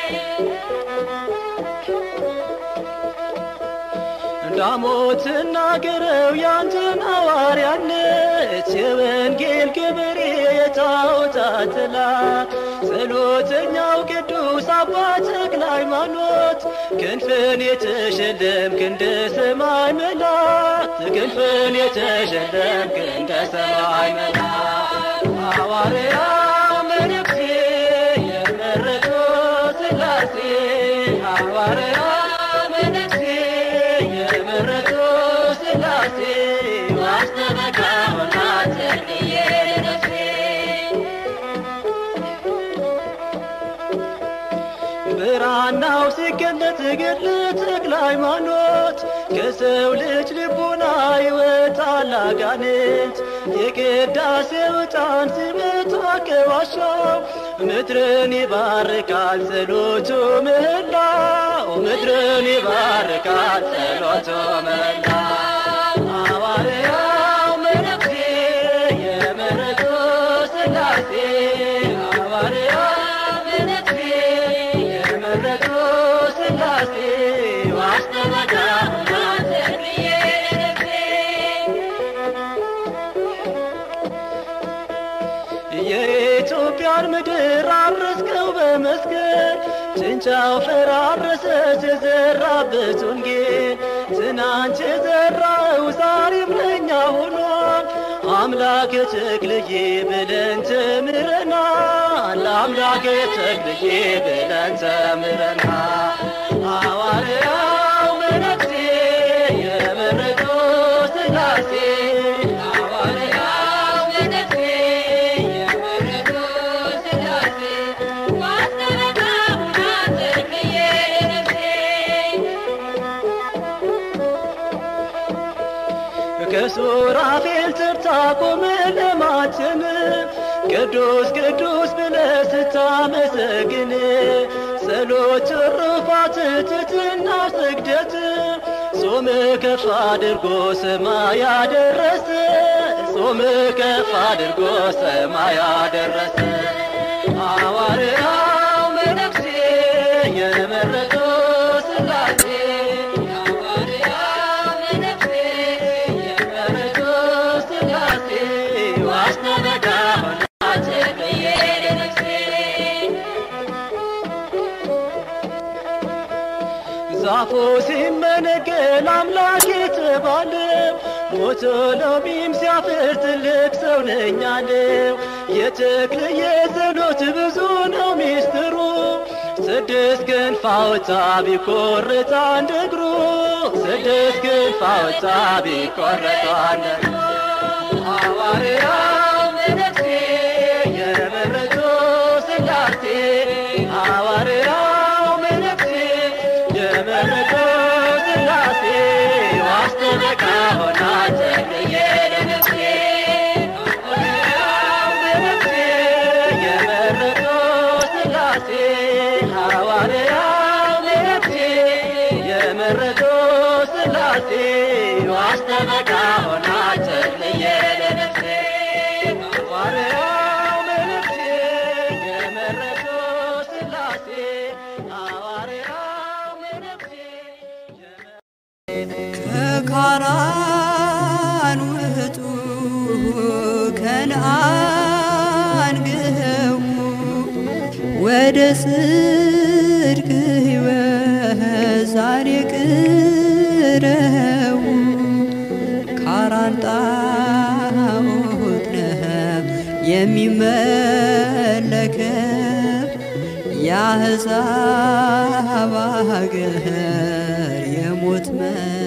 ዳሞት ናገረው ያንተን ሐዋርያነት የወንጌል ግብር በጣዖታትላ ጸሎተኛው ቅዱስ አባ ተክለ ሃይማኖት ክንፍን የተሸለምክ እንደ ሰማይ መላእክት ክንፍን የተሸለምክ እንደ ሰማይ መላእክት ሐዋርያ መነኩሴ የመረጡ ሥላሴ ሐዋርያ መነኩሴ የመረጡ ሥላሴ ማስተበቃ ሆና ተክልዬ ነፍሴ ብራናው ሲገለጥ ገድለ ተክለ ሃይማኖት ከሰው ልጅ ልቡና ይወጣል አጋንንት የቅዳሴው ዕጣን ሲመጣ ከዋሻው ምድርን ይባርካል ጸሎቱ ምህላው ምድርን ይባርካል ጸሎቱ ምህላው ሐዋርያው መነኩሴ የመረጡ ሥላሴ ሐዋርያው መነኩሴ የመረጡ ሥላሴ ዋስተበቃ ሆና ተክልዬ ነፍሴ የኢትዮጵያን ምድር አረስከው በመስቀል ጭንጫው ፈራረሰች የዘራበት ወንጌል ትናንት የዘራው ዛሬም ለእኛ ሆኗል አምላክ ተክልዬ ብለን ተምረናል አምላክ ተክልዬ ብለን ተምረናል ሐዋርያው መነኩሴ የመረጡ ሥላሴ ሐዋርያው መነኩሴ የመረጡ ሥላሴ ማስተበቃ ሆና ተክልዬ ነፍሴ ከሱራፌል ተርታ ቆመ ለማተም ቅዱስ ቅዱስ ብለህ ስታመሰግን ጸሎት ትሩፋት ትሕትና ስግደት ጾም ከፍ አድርጎ ሰማይ ያደረሰ ጾም ከፍ አድርጎ ሰማይ ያደረሰ ሐዋርያው መነኩሴ የመረጡ ሥላሴ ሐዋርያው መነኩሴ የመረጡ ሥላሴ ዋስተበቃ ሆና ተክልዬ ነፍሴ ዛፉ ሲመነገል አምላክ የተባለው ሞቶ ሎሚም ሲያፍር ትልቅ ሰው ነኝ አለው የተክልዬ ጸሎት ብዙ ነው ሚስጥሩ ስድስት ክንፍ አውጣ ቢቆርጥ አንድ እግሩ ስድስት ክንፍ አውጣ ቢቆርጥ አንድ እግሩ ሐዋርያው መነኩሴ የመረጡ ሥላሴ ሐዋርያው መነኩሴ የመረጡ ሥላሴ ዋስተበቃ ሆና ተክልዬ ነፍሴ ሐዋርያው መነኩሴ የመረጡ ሥላሴ ሐዋርያው መነኩሴ የመረጡ ሥላሴ ዋስተበቃ ሆና ተክልዬ ነፍሴ ሐዋርያው መነኩሴ የመረጡ ሥላሴ ሐዋርያው መነኩሴ ከካራን ውጡ ከነዓን ግቡ ወደ ጽድቅ ሕይወት ዛሬ ቅረቡ ካራን ጣዖት ነው የሚመለከው የአሕዛብ አገር የሞት